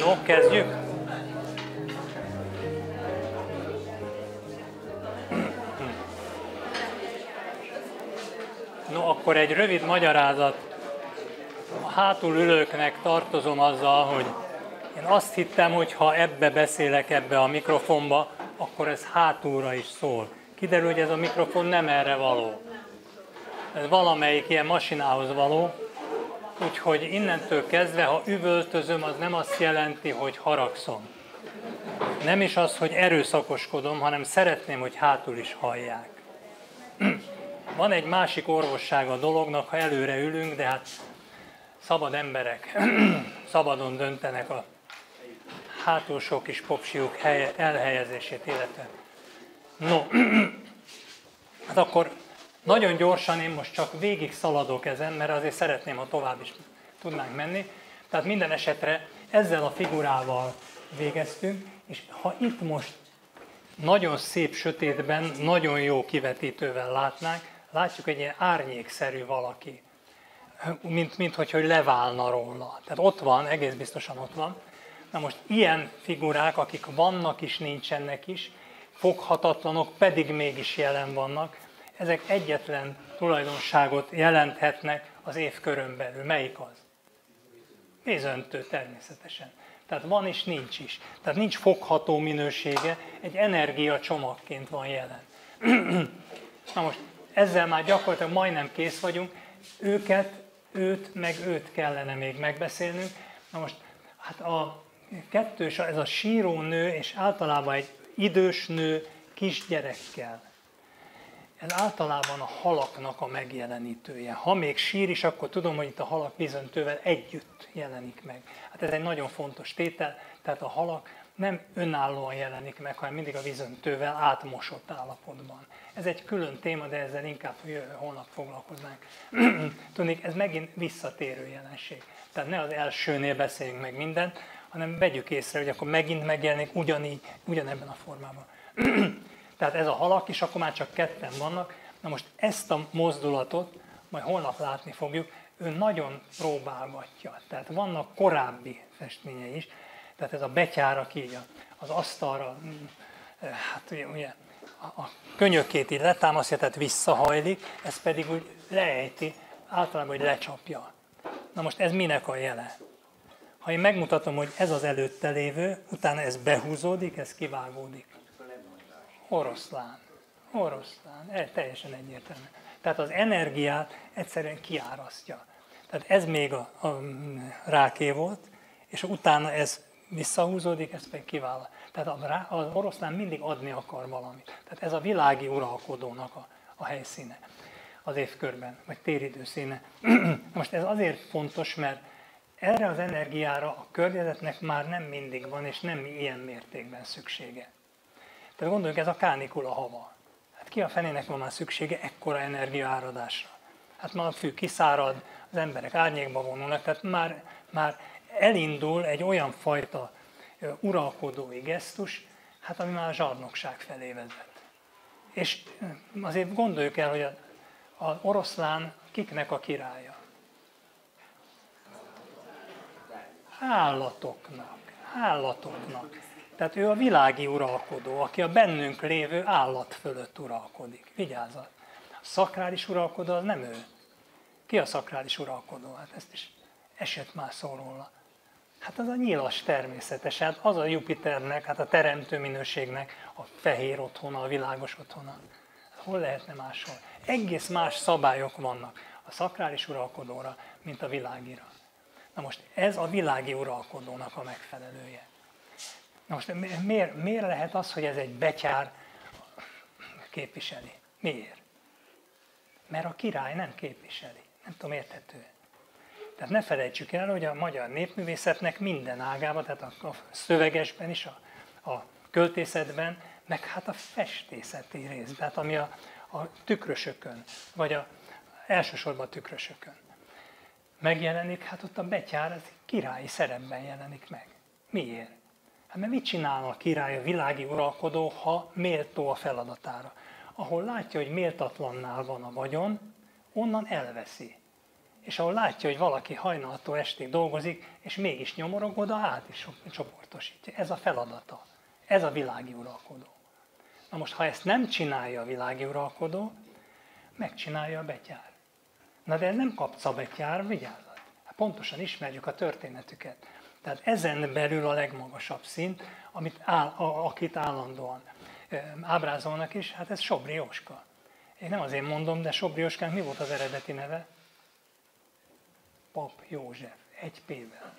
No, kezdjük? No, akkor egy rövid magyarázat. A hátul ülőknek tartozom azzal, hogy én azt hittem, hogy ha ebbe beszélek, ebbe a mikrofonba, akkor ez hátulra is szól. Kiderül, hogy ez a mikrofon nem erre való. Ez valamelyik ilyen masinához való, úgyhogy innentől kezdve, ha üvöltözöm, az nem azt jelenti, hogy haragszom. Nem is az, hogy erőszakoskodom, hanem szeretném, hogy hátul is hallják. Van egy másik orvossága a dolognak, ha előre ülünk, de hát szabad emberek szabadon döntenek a hátulsó kis popsiuk elhelyezését illetve. No, hát akkor nagyon gyorsan én most csak végig szaladok ezen, mert azért szeretném, ha tovább is tudnánk menni. Tehát minden esetre ezzel a figurával végeztünk, és ha itt most nagyon szép sötétben, nagyon jó kivetítővel látjuk egy ilyen árnyékszerű valaki, mint hogy leválna róla. Tehát ott van, egész biztosan ott van. Na most ilyen figurák, akik vannak is, nincsenek is, foghatatlanok, pedig mégis jelen vannak, ezek egyetlen tulajdonságot jelenthetnek az évkörön belül. Melyik az? Vízöntő természetesen. Tehát van és nincs is. Tehát nincs fogható minősége, egy energiacsomagként van jelen. Na most ezzel már gyakorlatilag majdnem kész vagyunk, őt kellene még megbeszélnünk. Na most hát a kettős, ez a síró nő, és általában egy idős nő kisgyerekkel. Ez általában a halaknak a megjelenítője. Ha még sír is, akkor tudom, hogy itt a halak vízöntővel együtt jelenik meg. Hát ez egy nagyon fontos tétel, tehát a halak nem önállóan jelenik meg, hanem mindig a vízöntővel átmosott állapotban. Ez egy külön téma, de ezzel inkább holnap foglalkoznánk. Tudnék, ez megint visszatérő jelenség. Tehát ne az elsőnél beszéljünk meg mindent, hanem vegyük észre, hogy akkor megint megjelenik ugyanebben a formában. Tehát ez a halak, és akkor már csak ketten vannak. Na most ezt a mozdulatot, majd holnap látni fogjuk, ő nagyon próbálgatja. Tehát vannak korábbi festményei is. Tehát ez a betyár, aki így az asztalra, hát ugye a könyökét így letámasztja, tehát visszahajlik, ez pedig úgy leejti, általában hogy lecsapja. Na most ez minek a jele? Ha én megmutatom, hogy ez az előtte lévő, utána ez behúzódik, ez kivágódik. Oroszlán. Teljesen egyértelmű. Tehát az energiát egyszerűen kiárasztja. Tehát ez még a ráké volt, és utána ez visszahúzódik, ez pedig kivállal. Tehát az oroszlán mindig adni akar valamit. Tehát ez a világi uralkodónak a helyszíne az évkörben, vagy téridő színe. Most ez azért fontos, mert erre az energiára a környezetnek már nem mindig van, és nem ilyen mértékben szüksége. Tehát gondoljunk, ez a kánikula hava. Hát ki a fenének van már szüksége ekkora energiaáradásra? Hát már a fű kiszárad, az emberek árnyékba vonulnak, tehát már elindul egy olyan fajta uralkodói gesztus, hát ami már a zsarnokság felé vezet. És azért gondoljuk el, hogy az oroszlán kiknek a királya? Állatoknak. Tehát ő a világi uralkodó, aki a bennünk lévő állat fölött uralkodik. Vigyázzat! A szakrális uralkodó az nem ő. Ki a szakrális uralkodó? Hát ezt is esett már szó róla. Hát az a nyilas természetesen, az a Jupiternek, hát a teremtő minőségnek a fehér otthona, a világos otthona. Hol lehetne máshol? Egész más szabályok vannak a szakrális uralkodóra, mint a világira. Na most ez a világi uralkodónak a megfelelője. Na most miért lehet az, hogy ez egy betyár képviseli? Miért? Mert a király nem képviseli. Nem tudom, érthető. Tehát ne felejtsük el, hogy a magyar népművészetnek minden ágában, tehát a szövegesben is, a költészetben, meg hát a festészeti részben, tehát ami a tükrösökön, vagy elsősorban a tükrösökön megjelenik, hát ott a betyár az királyi szerepben jelenik meg. Miért? Hát mert mit csinál a király, a világi uralkodó, ha méltó a feladatára? Ahol látja, hogy méltatlannál van a vagyon, onnan elveszi. és ahol látja, hogy valaki hajnaltól estig dolgozik, és mégis nyomorog, oda át is csoportosítja. Ez a feladata. Ez a világi uralkodó. Na most, ha ezt nem csinálja a világi uralkodó, megcsinálja a betyár. Na de nem kapsz a betyár, vigyázzat. Hát pontosan ismerjük a történetüket. Tehát ezen belül a legmagasabb szint, akit állandóan ábrázolnak is, hát ez Sobri Jóska. Én nem azért mondom, de Sobri Jóskának mi volt az eredeti neve? Pap József, egy P-vel.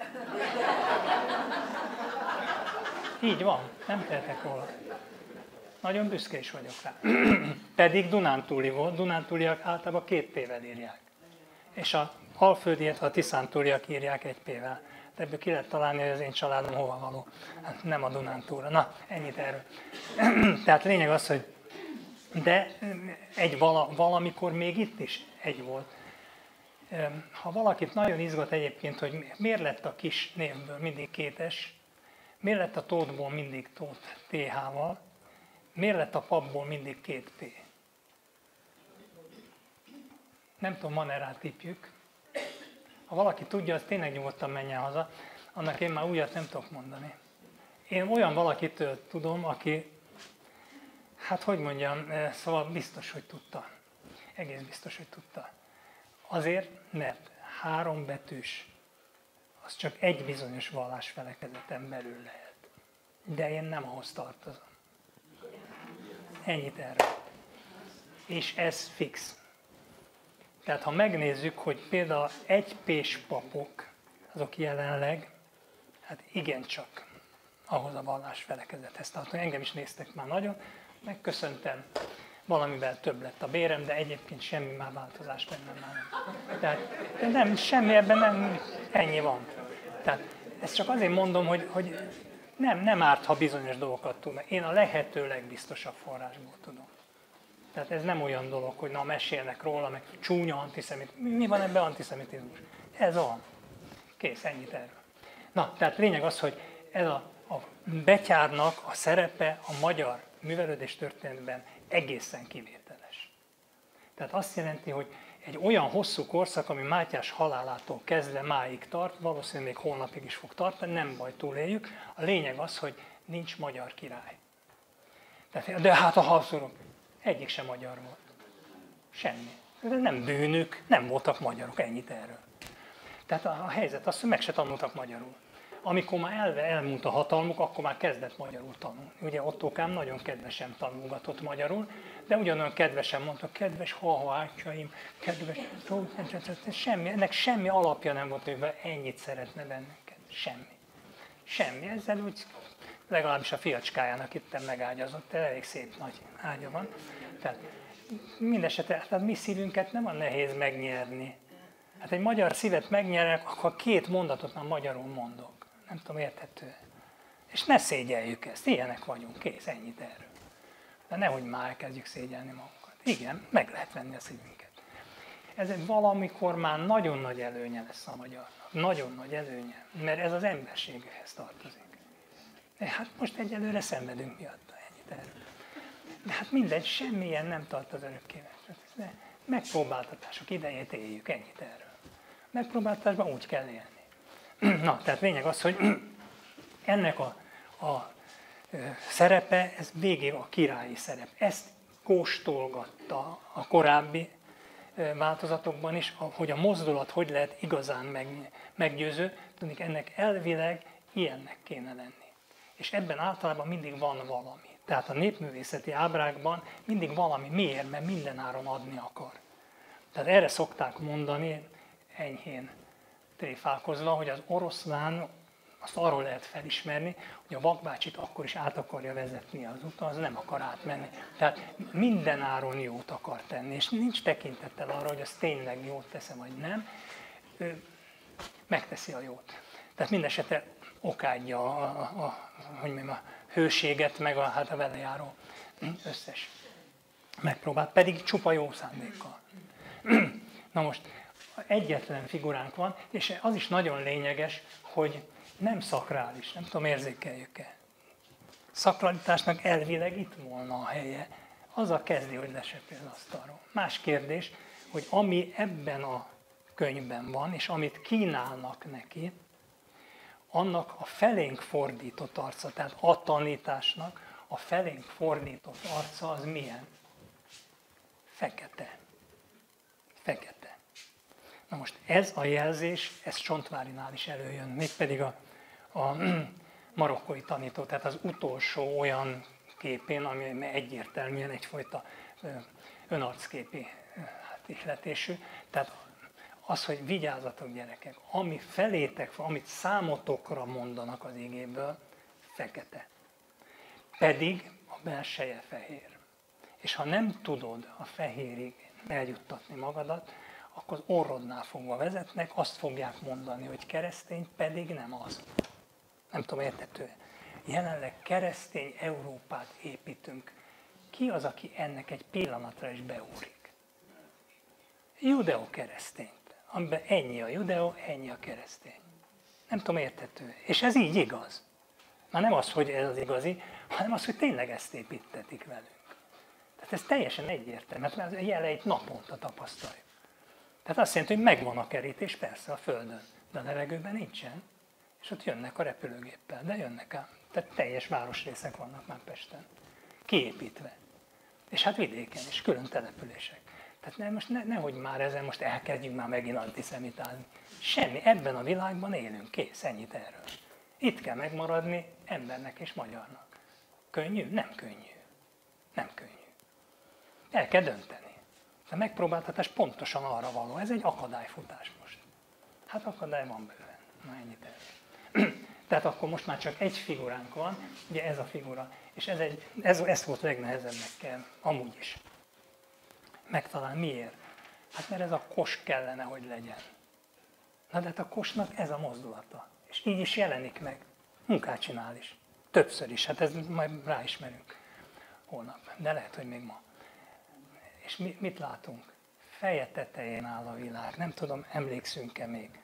Így van, nem tehetek róla. Nagyon büszke is vagyok rá. Pedig dunántúli volt, dunántúliak általában 2 P-vel írják. És a alföldiet, a tiszántúliak írják 1 P-vel. Ebből ki lehet találni, hogy az én családom hova való. Hát nem a Dunántúlra. Na, ennyit erről. Tehát lényeg az, hogy de valamikor még itt is egy volt. Ha valakit nagyon izgat egyébként, hogy miért lett a kis névből mindig 2 S, miért lett a Tóthból mindig Tóth TH-val, miért lett a papból mindig 2 P. Nem tudom, van-e rá tippjük. Ha valaki tudja, az tényleg nyugodtan menjen haza, annak én már újat nem tudok mondani. Én olyan valakitől tudom, aki, hát hogy mondjam, szóval biztos, hogy tudta. Egész biztos, hogy tudta. Azért, mert 3 betűs, az csak egy bizonyos vallásfelekezeten belül lehet. De én nem ahhoz tartozom. Ennyit erről. És ez fix. Tehát ha megnézzük, hogy például 1 P-s papok, azok jelenleg, hát igencsak ahhoz a vallásfelekezethez tartoznak. Engem is néztek már nagyon, megköszöntem, valamivel több lett a bérem, de egyébként semmi már változás bennem már nem. Tehát nem, semmi ebben nem, ennyi van. Tehát ezt csak azért mondom, hogy nem árt, ha bizonyos dolgokat tudnak. Én a lehető legbiztosabb forrásból tudom. Tehát ez nem olyan dolog, hogy na mesélnek róla, meg csúnya antiszemit. Mi van ebben antiszemitizmus? Ez van. Kész, ennyit erről. Na, tehát lényeg az, hogy ez a betyárnak a szerepe a magyar művelődés történetben egészen kivételes. Tehát azt jelenti, hogy egy olyan hosszú korszak, ami Mátyás halálától kezdve máig tart, valószínűleg még holnapig is fog tartani, nem baj, túléljük. A lényeg az, hogy nincs magyar király. Tehát, de hát a Habsburgok egyik sem magyar volt. Semmi. De nem bűnük, nem voltak magyarok, ennyit erről. Tehát a helyzet az, hogy meg se tanultak magyarul. Amikor már elmúlt a hatalmuk, akkor már kezdett magyarul tanulni. Ugye Ottókám nagyon kedvesen tanulgatott magyarul, de ugyanolyan kedvesen mondta, kedves halhaátjaim, kedves, semmi, ennek semmi alapja nem volt, hogy ennyit szeretne bennünket. Semmi. Semmi. Ezzel úgy legalábbis a fiacskájának itt megágyazott, elég szép nagy ágya van. Tehát mindesetre, hát a mi szívünket nem olyan nehéz megnyerni. Hát egy magyar szívet megnyernek, akkor 2 mondatot már magyarul mondok. Nem tudom, érthető. És ne szégyeljük ezt, ilyenek vagyunk, kész, ennyit erről. De nehogy már elkezdjük szégyelni magunkat. Igen, meg lehet venni a szívünket. Ez egy valamikor már nagyon nagy előnye lesz a magyarnak. Nagyon nagy előnye, mert ez az emberséghez tartozik. De hát most egyelőre szenvedünk miatta, ennyit erről. De hát mindegy, semmilyen nem tart az örökkével. De megpróbáltatások idejét éljük, ennyit erről. Megpróbáltatásban úgy kell élni. Na, tehát lényeg az, hogy ennek a szerepe, ez végig a királyi szerep. Ezt kóstolgatta a korábbi változatokban is, hogy a mozdulat hogy lehet igazán meggyőző, tudni, ennek elvileg ilyennek kéne lenni. És ebben általában mindig van valami. Tehát a népművészeti ábrákban mindig valami. Miért? Mert mindenáron adni akar. Tehát erre szokták mondani, enyhén tréfálkozva, hogy az oroszlán, azt arról lehet felismerni, hogy a vakbácsit akkor is át akarja vezetni az úton, az nem akar átmenni. Tehát mindenáron jót akar tenni, és nincs tekintettel arra, hogy az tényleg jót tesz, vagy nem. Ő megteszi a jót. Tehát mindesetre okádja a hőséget, meg a vele járó összes megpróbált, pedig csupa jó szándékkal. Na most, egyetlen figuránk van, és az is nagyon lényeges, hogy nem szakrális, nem tudom, érzékeljük-e. Szakralitásnak elvileg itt volna a helye. Azzal kezdi, hogy lesepül az asztalról. Más kérdés, hogy ami ebben a könyvben van, és amit kínálnak neki, annak a felénk fordított arca, tehát a tanításnak a felénk fordított arca az milyen? Fekete. Fekete. Na most ez a jelzés, ez Csontvárinál is előjön, mégpedig a marokkói tanító, tehát az utolsó olyan képén, ami egyértelműen egyfajta önarcképi ihletésű. Tehát az, hogy vigyázzatok gyerekek, ami felétek, amit számotokra mondanak az igéből, fekete. Pedig a belseje fehér. És ha nem tudod a fehérig eljuttatni magadat, akkor az orrodnál fogva vezetnek, azt fogják mondani, hogy keresztény, pedig nem az. Nem tudom, érthető. Jelenleg keresztény Európát építünk. Ki az, aki ennek egy pillanatra is beúrik? Judeo-keresztényt. Amiben ennyi a judeo, ennyi a keresztény. Nem tudom, érthető. És ez így igaz. Már nem az, hogy ez az igazi, hanem az, hogy tényleg ezt építetik velünk. Tehát ez teljesen egyértelmű, mert az jeleit naponta tapasztaljuk. Tehát azt jelenti, hogy megvan a kerítés, persze a Földön, de a levegőben nincsen. És ott jönnek a repülőgéppel, de jönnek ám. Tehát teljes városrészek vannak már Pesten. Kiépítve. És hát vidéken is, külön települések. Tehát nehogy már ezen most elkezdjünk már megint antiszemitázni. Semmi, ebben a világban élünk, kész, ennyit erről. Itt kell megmaradni embernek és magyarnak. Könnyű? Nem könnyű. Nem könnyű. El kell dönteni. A megpróbáltatás pontosan arra való. Ez egy akadályfutás most. Hát akadály van bőven. Na ennyit erről. Tehát akkor most már csak egy figuránk van, ugye ez a figura. És ez volt legnehezebbnek kell, amúgy is. Megtalálni miért? Hát mert ez a kos kellene, hogy legyen. Na de hát a kosnak ez a mozdulata. És így is jelenik meg. Munkát csinál is. Többször is. Hát ez majd ráismerünk holnap. De lehet, hogy még ma. És mit látunk? Feje tetején áll a világ. Nem tudom, emlékszünk-e még?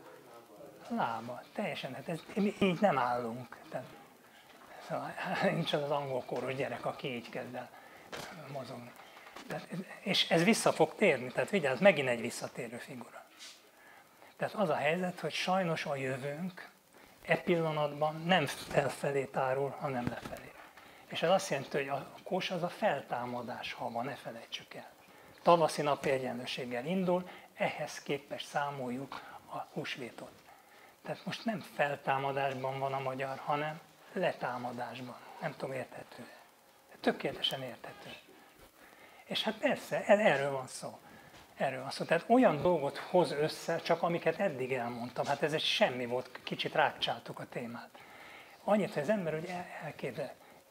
Lába. Teljesen. Hát ez, így nem állunk. Tehát, szóval, nincs az angol kóros gyerek, aki így kezd el mozogni. És ez vissza fog térni, tehát vigyázz, megint egy visszatérő figura. Tehát az a helyzet, hogy sajnos a jövőnk e pillanatban nem felfelé tárul, hanem lefelé. És ez azt jelenti, hogy a kos az a feltámadás hava, ne felejtsük el. Tavaszi napi egyenlőséggel indul, ehhez képest számoljuk a húsvétot. Tehát most nem feltámadásban van a magyar, hanem letámadásban. Nem tudom, érthető. Tökéletesen érthető. És hát persze, erről van szó. Erről van szó. Tehát olyan dolgot hoz össze, csak amiket eddig elmondtam. Hát ez egy semmi volt, kicsit rákcsáltuk a témát. Annyit, hogy az ember ugye elképzel,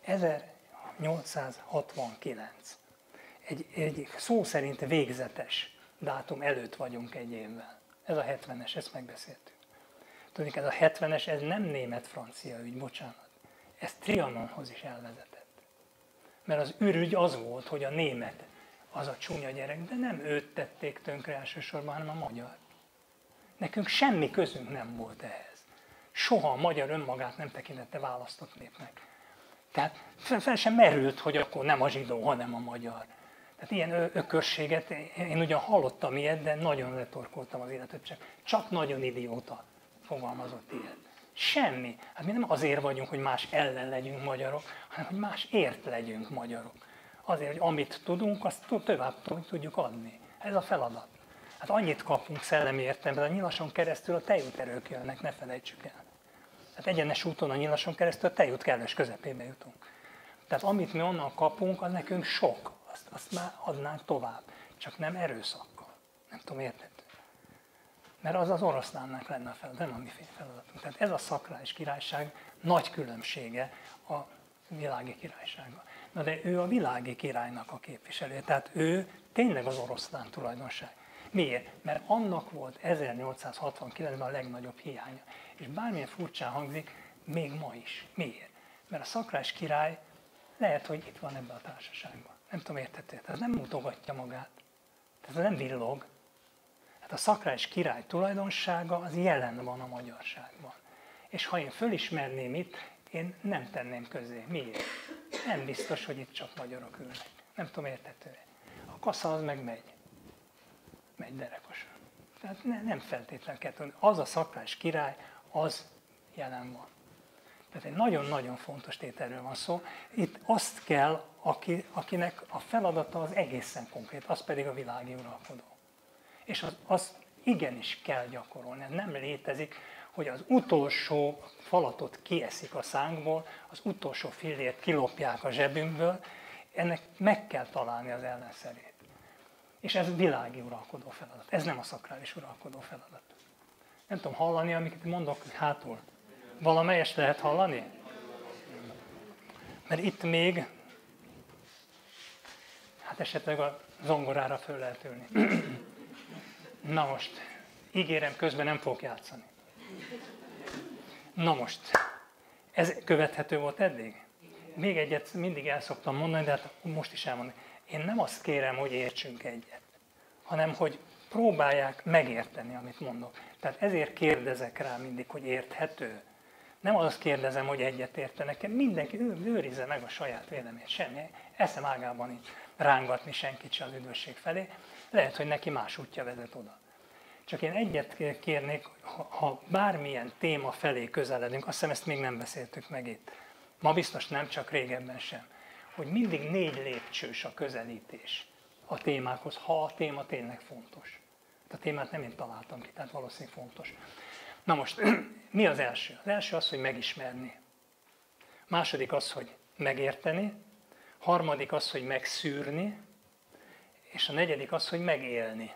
1869. Egy szó szerint végzetes dátum előtt vagyunk egy évvel. Ez a 70-es, ezt megbeszéltük. Tudjuk, ez a 70-es, ez nem német-francia ügy, bocsánat. Ez Trianonhoz is elvezetett. Mert az ürügy az volt, hogy a német az a csúnya gyerek, de nem őt tették tönkre elsősorban, hanem a magyar. Nekünk semmi közünk nem volt ehhez. Soha a magyar önmagát nem tekintette választott népnek. Tehát fel sem merült, hogy akkor nem a zsidó, hanem a magyar. Tehát ilyen ökörséget, én ugyan hallottam ilyet, de nagyon letorkoltam az életet, csak nagyon idióta fogalmazott ilyet. Semmi. Hát mi nem azért vagyunk, hogy más ellen legyünk magyarok, hanem hogy másért legyünk magyarok. Azért, hogy amit tudunk, azt tovább tudjuk adni. Ez a feladat. Hát annyit kapunk szellemi értelemben, a nyilason keresztül a tejúterők jönnek, ne felejtsük el. Tehát egyenes úton a nyilason keresztül a tejút kellős közepébe jutunk. Tehát amit mi onnan kapunk, az nekünk sok. Azt már adnánk tovább. Csak nem erőszakkal. Nem tudom, érted? Mert az oroszlánnak lenne a feladat, nem a mi feladatunk. Tehát ez a szakrális királyság nagy különbsége a világi királysággal. Na de ő a világi királynak a képviselője, tehát ő tényleg az oroszlán tulajdonság. Miért? Mert annak volt 1869-ben a legnagyobb hiánya. És bármilyen furcsán hangzik, még ma is. Miért? Mert a szakrális király lehet, hogy itt van ebben a társaságban. Nem tudom, értető. Tehát nem mutogatja magát. Tehát nem villog. Hát a szakrális király tulajdonsága az jelen van a magyarságban. És ha én fölismerném itt, én nem tenném közzé. Miért? Nem biztos, hogy itt csak magyarok ülnek. Nem tudom, értető. A kasza az meg megy. Megy derekosan. Tehát nem feltétlenül kell tudni. Az a szakrális király, az jelen van. Tehát egy nagyon-nagyon fontos tételről van szó. Itt azt kell, akinek a feladata az egészen konkrét, az pedig a világi uralkodó. És azt igenis kell gyakorolni. Nem létezik, hogy az utolsó falatot kieszik a szánkból, az utolsó fillért kilopják a zsebünkből, ennek meg kell találni az ellenszerét. És ez világi uralkodó feladat. Ez nem a szakrális uralkodó feladat. Nem tudom hallani, amiket mondok hátul. Valamelyest lehet hallani? Mert itt még, hát esetleg a zongorára föl lehet ülni. Na most, ígérem, közben nem fogok játszani. Na most, ez követhető volt eddig? Még egyet mindig el szoktam mondani, de hát most is elmondani. Én nem azt kérem, hogy értsünk egyet, hanem hogy próbálják megérteni, amit mondok. Tehát ezért kérdezek rá mindig, hogy érthető. Nem azt kérdezem, hogy egyet értenek, mindenki őrizze meg a saját véleményét, semmi eszem ágában nincs rángatni senkit se az üdvösség felé, lehet, hogy neki más útja vezet oda. Csak én egyet kérnék, ha bármilyen téma felé közeledünk, azt hiszem ezt még nem beszéltük meg itt, ma biztos nem, csak régebben sem, hogy mindig 4 lépcsős a közelítés a témákhoz, ha a téma tényleg fontos. A témát nem én találtam ki, tehát valószínűleg fontos. Na most, mi az első? Az első az, hogy megismerni. Második az, hogy megérteni. Harmadik az, hogy megszűrni. És a negyedik az, hogy megélni.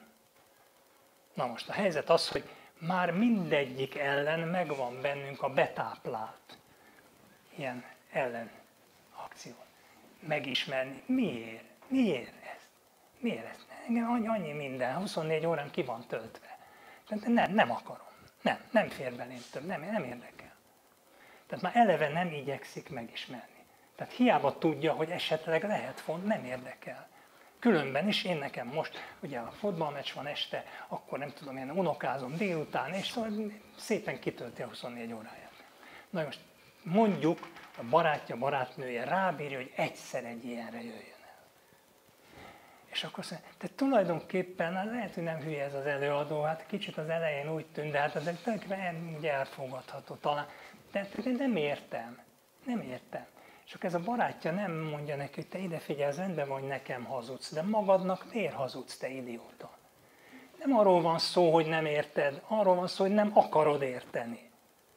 Na most a helyzet az, hogy már mindegyik ellen megvan bennünk a betáplált ilyen ellenakció. Megismerni. Miért? Miért ez? Miért ez? Engem annyi minden, 24 órán ki van töltve. Nem akarom. Nem fér belém több, nem érdekel. Tehát már eleve nem igyekszik megismerni. Tehát hiába tudja, hogy esetleg lehet nem érdekel. Különben is én nekem most, ugye a fotballmeccs van este, akkor nem tudom, én unokázom délután, és szóval szépen kitölti a 24 óráját. Na most mondjuk a barátja, barátnője rábírja, hogy egyszer egy ilyenre jöjjön el. És akkor azt mondja, te tulajdonképpen, lehet, hogy nem hülye ez az előadó, hát kicsit az elején úgy tűnt, de hát az tulajdonképpen ugye elfogadható talán. De nem értem. És akkor ez a barátja nem mondja neki, hogy te ide figyelj, rendben van, hogy nekem hazudsz, de magadnak miért hazudsz, te idióta? Nem arról van szó, hogy nem érted, arról van szó, hogy nem akarod érteni.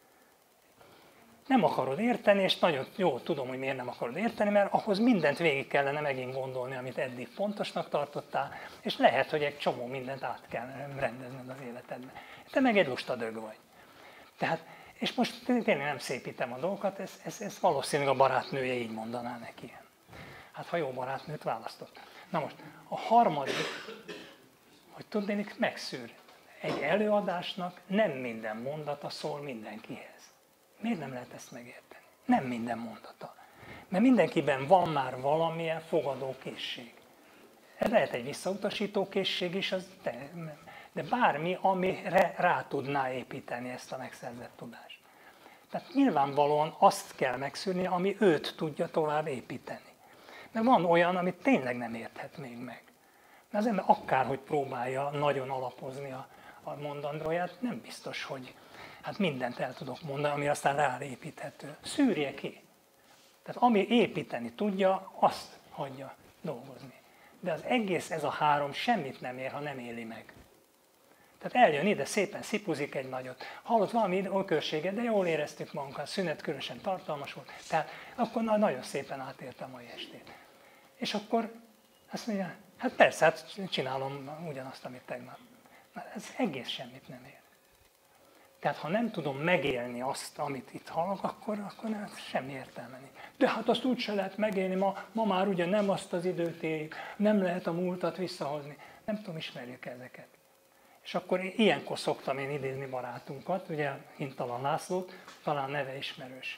Nem akarod érteni, és nagyon jó tudom, hogy miért nem akarod érteni, mert ahhoz mindent végig kellene megint gondolni, amit eddig fontosnak tartottál, és lehet, hogy egy csomó mindent át kell rendezned az életedben. Te meg egy lustadög vagy. Tehát, és most tényleg nem szépítem a dolgokat, ez valószínűleg a barátnője így mondaná neki. Hát ha jó barátnőt választott. Na most, a harmadik, hogy tudnék megszűr. Egy előadásnak nem minden mondata szól mindenkihez. Miért nem lehet ezt megérteni? Nem minden mondata. Mert mindenkiben van már valamilyen fogadókészség. Ez lehet egy visszautasítókészség is, de bármi, amire rá tudná építeni ezt a megszerzett tudást. Tehát nyilvánvalóan azt kell megszűrni, ami őt tudja tovább építeni. Mert van olyan, amit tényleg nem érthet még meg. Mert az ember akárhogy próbálja nagyon alapozni a mondandóját, nem biztos, hogy hát mindent el tudok mondani, ami aztán ráépíthető. Szűrje ki. Tehát ami építeni tudja, azt hagyja dolgozni. De az egész, ez a 3 semmit nem ér, ha nem éli meg. Tehát eljön ide, szépen szipuzik egy nagyot, hallott valami okörséget, de jól éreztük magunkat, szünet különösen tartalmas volt, tehát akkor nagyon szépen átérte a mai estét. És akkor azt mondja, hát persze, hát csinálom ugyanazt, amit tegnap. Na, ez egész semmit nem ér. Tehát ha nem tudom megélni azt, amit itt hallok, akkor semmi értelme nincs. De hát azt úgy se lehet megélni, ma már ugye nem azt az időt éljük, nem lehet a múltat visszahozni. Nem tudom, ismerjük ezeket. És akkor ilyenkor szoktam én idézni barátunkat, ugye Hintalan Lászlót, talán neve ismerős,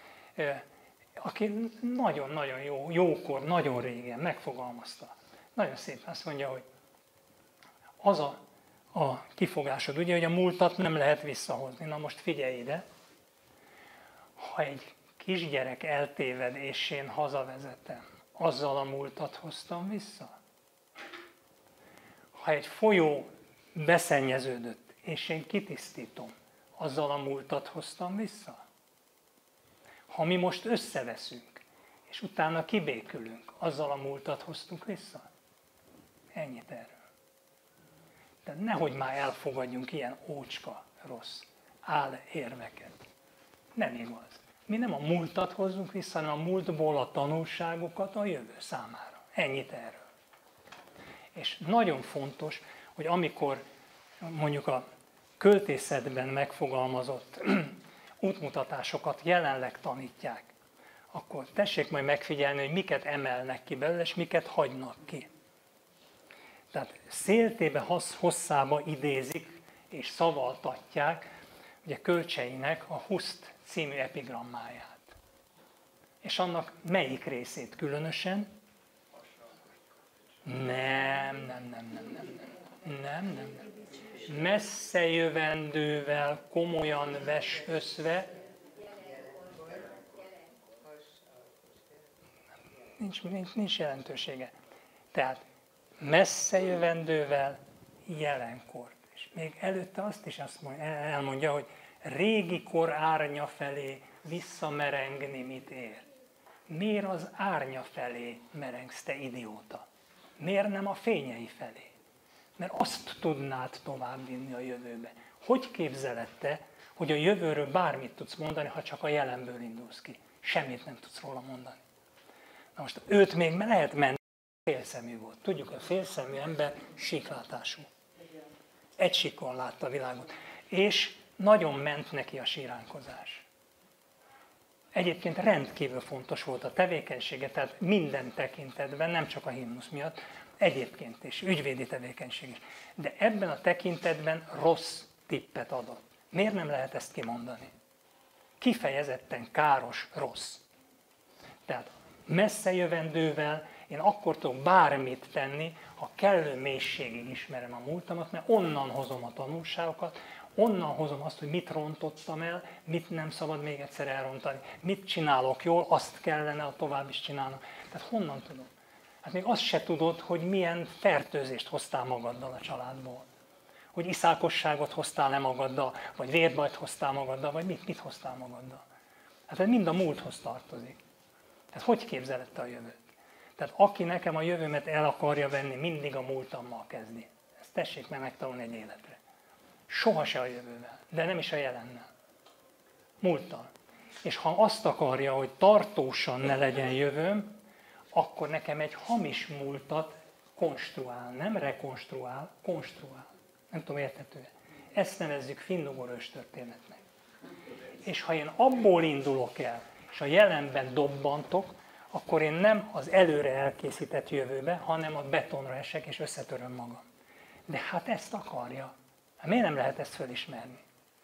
aki nagyon-nagyon jókor, nagyon régen megfogalmazta. Nagyon szépen azt mondja, hogy az a kifogásod, ugye, hogy a múltat nem lehet visszahozni. Na most figyelj ide, ha egy kisgyerek eltéved, és én hazavezetem, azzal a múltat hoztam vissza? Ha egy folyó beszennyeződött, és én kitisztítom, azzal a múltat hoztam vissza? Ha mi most összeveszünk, és utána kibékülünk, azzal a múltat hoztunk vissza? Ennyit erről. De nehogy már elfogadjunk ilyen ócska, rossz álérveket. Nem igaz. Mi nem a múltat hozzunk vissza, hanem a múltból a tanulságokat a jövő számára. Ennyit erről. És nagyon fontos, hogy amikor mondjuk a költészetben megfogalmazott útmutatásokat jelenleg tanítják, akkor tessék majd megfigyelni, hogy miket emelnek ki belőle, és miket hagynak ki. Tehát széltébe hosszába idézik és szavaltatják ugye Kölcseinek a Huszt című epigrammáját. És annak melyik részét különösen? Nem. Messze jövendővel komolyan vessöszve, nincs jelentősége. Tehát messze jövendővel jelenkort. És még előtte azt is elmondja, hogy régi kor árnya felé visszamerengni mit ér. Miért az árnya felé merengsz, te idióta? Miért nem a fényei felé? Mert azt tudnád továbbvinni a jövőbe. Hogy képzeled te, hogy a jövőről bármit tudsz mondani, ha csak a jelenből indulsz ki? Semmit nem tudsz róla mondani. Na most őt még lehet menni, félszemű volt. Tudjuk, a félszemű ember síklátású. Egy síkon látta a világot. És nagyon ment neki a síránkozás. Egyébként rendkívül fontos volt a tevékenysége, tehát minden tekintetben, nem csak a himnusz miatt, egyébként is, ügyvédi tevékenység is. De ebben a tekintetben rossz tippet adott. Miért nem lehet ezt kimondani? Kifejezetten káros, rossz. Tehát messze jövendővel én akkor tudok bármit tenni, ha kellő mélységig ismerem a múltamat, mert onnan hozom a tanulságokat, onnan hozom azt, hogy mit rontottam el, mit nem szabad még egyszer elrontani, mit csinálok jól, azt kellene a tovább is csinálnom. Tehát honnan tudom? Hát még azt se tudod, hogy milyen fertőzést hoztál magaddal a családból. Hogy iszálkosságot hoztál-e magaddal, vagy vérbajt hoztál magaddal, vagy mit hoztál magaddal. Hát ez mind a múlthoz tartozik. Tehát hogy képzeled te a jövőt? Tehát aki nekem a jövőmet el akarja venni, mindig a múltammal kezdi. Ezt tessék meg megtanulni egy életre. Soha se a jövővel, de nem is a jelennel. Múlttal. És ha azt akarja, hogy tartósan ne legyen jövőm, akkor nekem egy hamis múltat konstruál, nem rekonstruál, konstruál. Nem tudom, érthető-e? Ezt nevezzük finnugor őstörténetnek. És ha én abból indulok el, és a jelenben dobbantok, akkor én nem az előre elkészített jövőbe, hanem a betonra esek, és összetöröm magam. De hát ezt akarja. Hát miért nem lehet ezt fölismerni?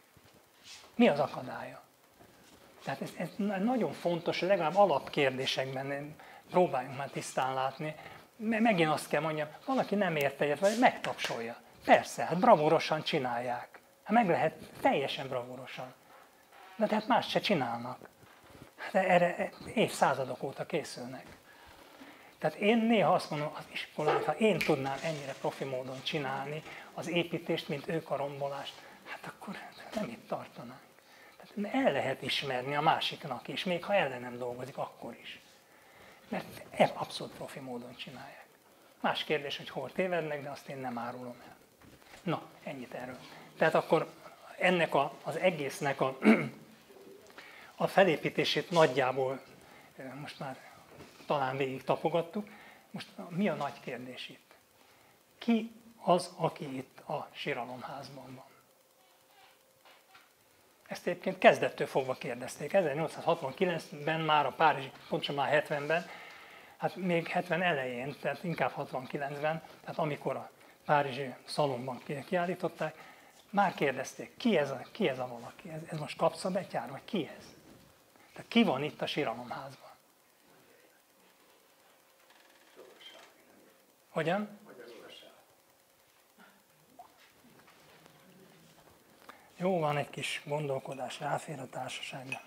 Mi az akadálya? Tehát ez nagyon fontos, legalább alapkérdésekben próbáljunk már tisztán látni. Megint azt kell mondjam, valaki nem ért egyet, vagy megtapsolja. Persze, hát bravúrosan csinálják. Hát meg lehet teljesen bravúrosan. De hát más se csinálnak. Hát erre évszázadok óta készülnek. Tehát én néha azt mondom, az iskolát, ha én tudnám ennyire profi módon csinálni az építést, mint ők a rombolást, hát akkor nem itt tartanánk. Tehát el lehet ismerni a másiknak is, még ha ellenem dolgozik, akkor is. Mert abszolút profi módon csinálják. Más kérdés, hogy hol tévednek, de azt én nem árulom el. Na, ennyit erről. Tehát akkor ennek az egésznek a felépítését nagyjából most már talán végig tapogattuk. Most mi a nagy kérdés itt? Ki az, aki itt a síralomházban van? Ezt egyébként kezdettől fogva kérdezték. 1869-ben már a Párizsi, pontosan már 70-ben, hát még 70 elején, tehát inkább 69-ben, tehát amikor a Párizsi szalonban kiállították, már kérdezték, ki ez a valaki? Ez most Kapszabetyár, vagy ki ez? Tehát ki van itt a síralomházban? Hogyan? Jó, van egy kis gondolkodás, ráfér a társaságban.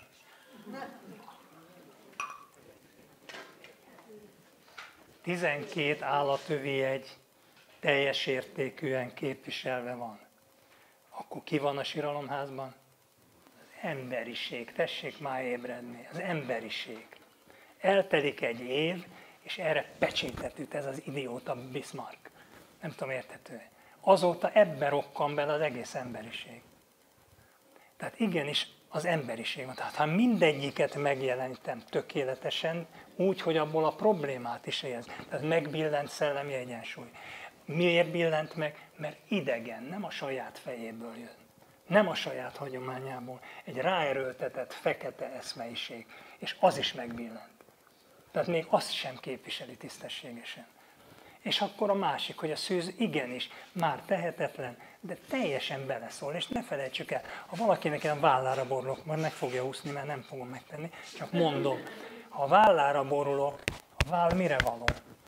...12 állatövi egy teljes értékűen képviselve van, akkor ki van a síralomházban? Az emberiség. Tessék már ébredni. Az emberiség. Eltelik egy év, és erre pecsétet üt ez az idióta Bismarck. Nem tudom, érthető. Azóta ebben rokkan bele az egész emberiség. Tehát igenis az emberiség van. Tehát ha mindegyiket megjelenítem tökéletesen, úgy, hogy abból a problémát is érez. Tehát megbillent szellemi egyensúly. Miért billent meg? Mert idegen, nem a saját fejéből jön. Nem a saját hagyományából. Egy ráerőltetett fekete eszmeiség. És az is megbillent. Tehát még azt sem képviseli tisztességesen. És akkor a másik, hogy a szűz igenis már tehetetlen, de teljesen beleszól. És ne felejtsük el, ha valakinek ilyen vállára borulok, majd meg fogja úszni, mert nem fogom megtenni, csak mondom, ha vállára borulok, a váll mire való?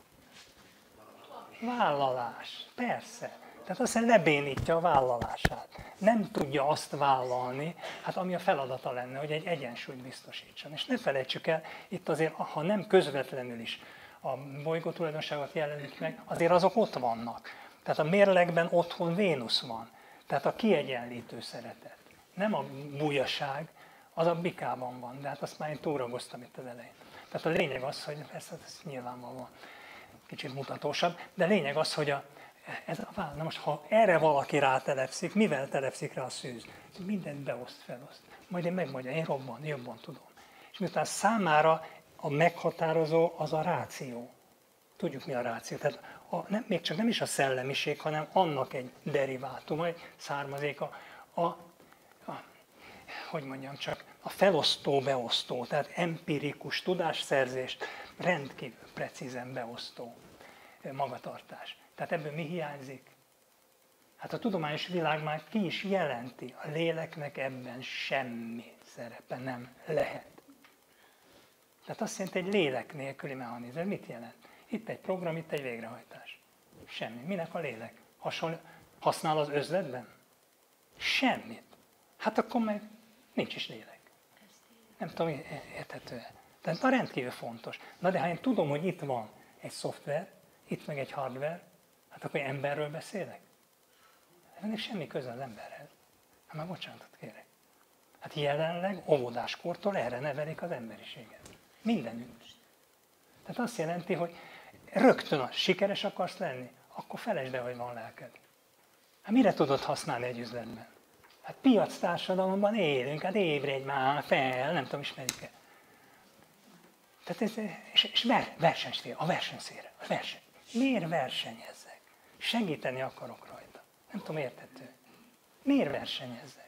Vállalás, persze. Tehát aztán lebénítja a vállalását. Nem tudja azt vállalni, hát ami a feladata lenne, hogy egy egyensúlyt biztosítson. És ne felejtsük el, itt azért, ha nem közvetlenül is a bolygótulajdonságot jelenik meg, azért azok ott vannak. Tehát a mérlegben otthon Vénusz van. Tehát a kiegyenlítő szeretet. Nem a bujaság, az a bikában van, de hát azt már én túragoztam itt az elején. Tehát a lényeg az, hogy ez nyilvánvalóan kicsit mutatósabb, de lényeg az, hogy na most, ha erre valaki rátelepszik, mivel telepszik rá a szűz? Mindent beoszt, feloszt. Majd én megmondjam, én jobban tudom. És miután számára a meghatározó az a ráció. Tudjuk, mi a ráció. Tehát még csak nem is a szellemiség, hanem annak egy derivátuma, egy származéka, hogy mondjam csak, a felosztó-beosztó, tehát empirikus tudásszerzést rendkívül precízen beosztó magatartás. Tehát ebből mi hiányzik? Hát a tudományos világ már ki is jelenti, a léleknek ebben semmi szerepe nem lehet. Tehát azt jelenti, egy lélek nélküli mechanizmus. Mit jelent? Itt egy program, itt egy végrehajtás. Semmi. Minek a lélek? Használ az özletben? Semmit. Hát akkor meg nincs is lélek. Nem tudom, érthető-e. Tehát rendkívül fontos. Na de ha én tudom, hogy itt van egy szoftver, itt meg egy hardware, hát akkor én emberről beszélek? Ennek semmi köze az emberhez. Hát már bocsánatot kérek. Hát jelenleg óvodáskortól erre nevelik az emberiséget. Mindenütt. Tehát azt jelenti, hogy rögtön sikeres akarsz lenni, akkor felejtsd el, hogy van lelked. Hát mire tudod használni egy üzletben? Hát piactársadalomban élünk, hát ébredj már fel, nem tudom, ismerik-e. Tehát és versenyszél, a versenyszére, a verseny. Miért versenyezzek? Segíteni akarok rajta. Nem tudom, érthető. Miért versenyezzek?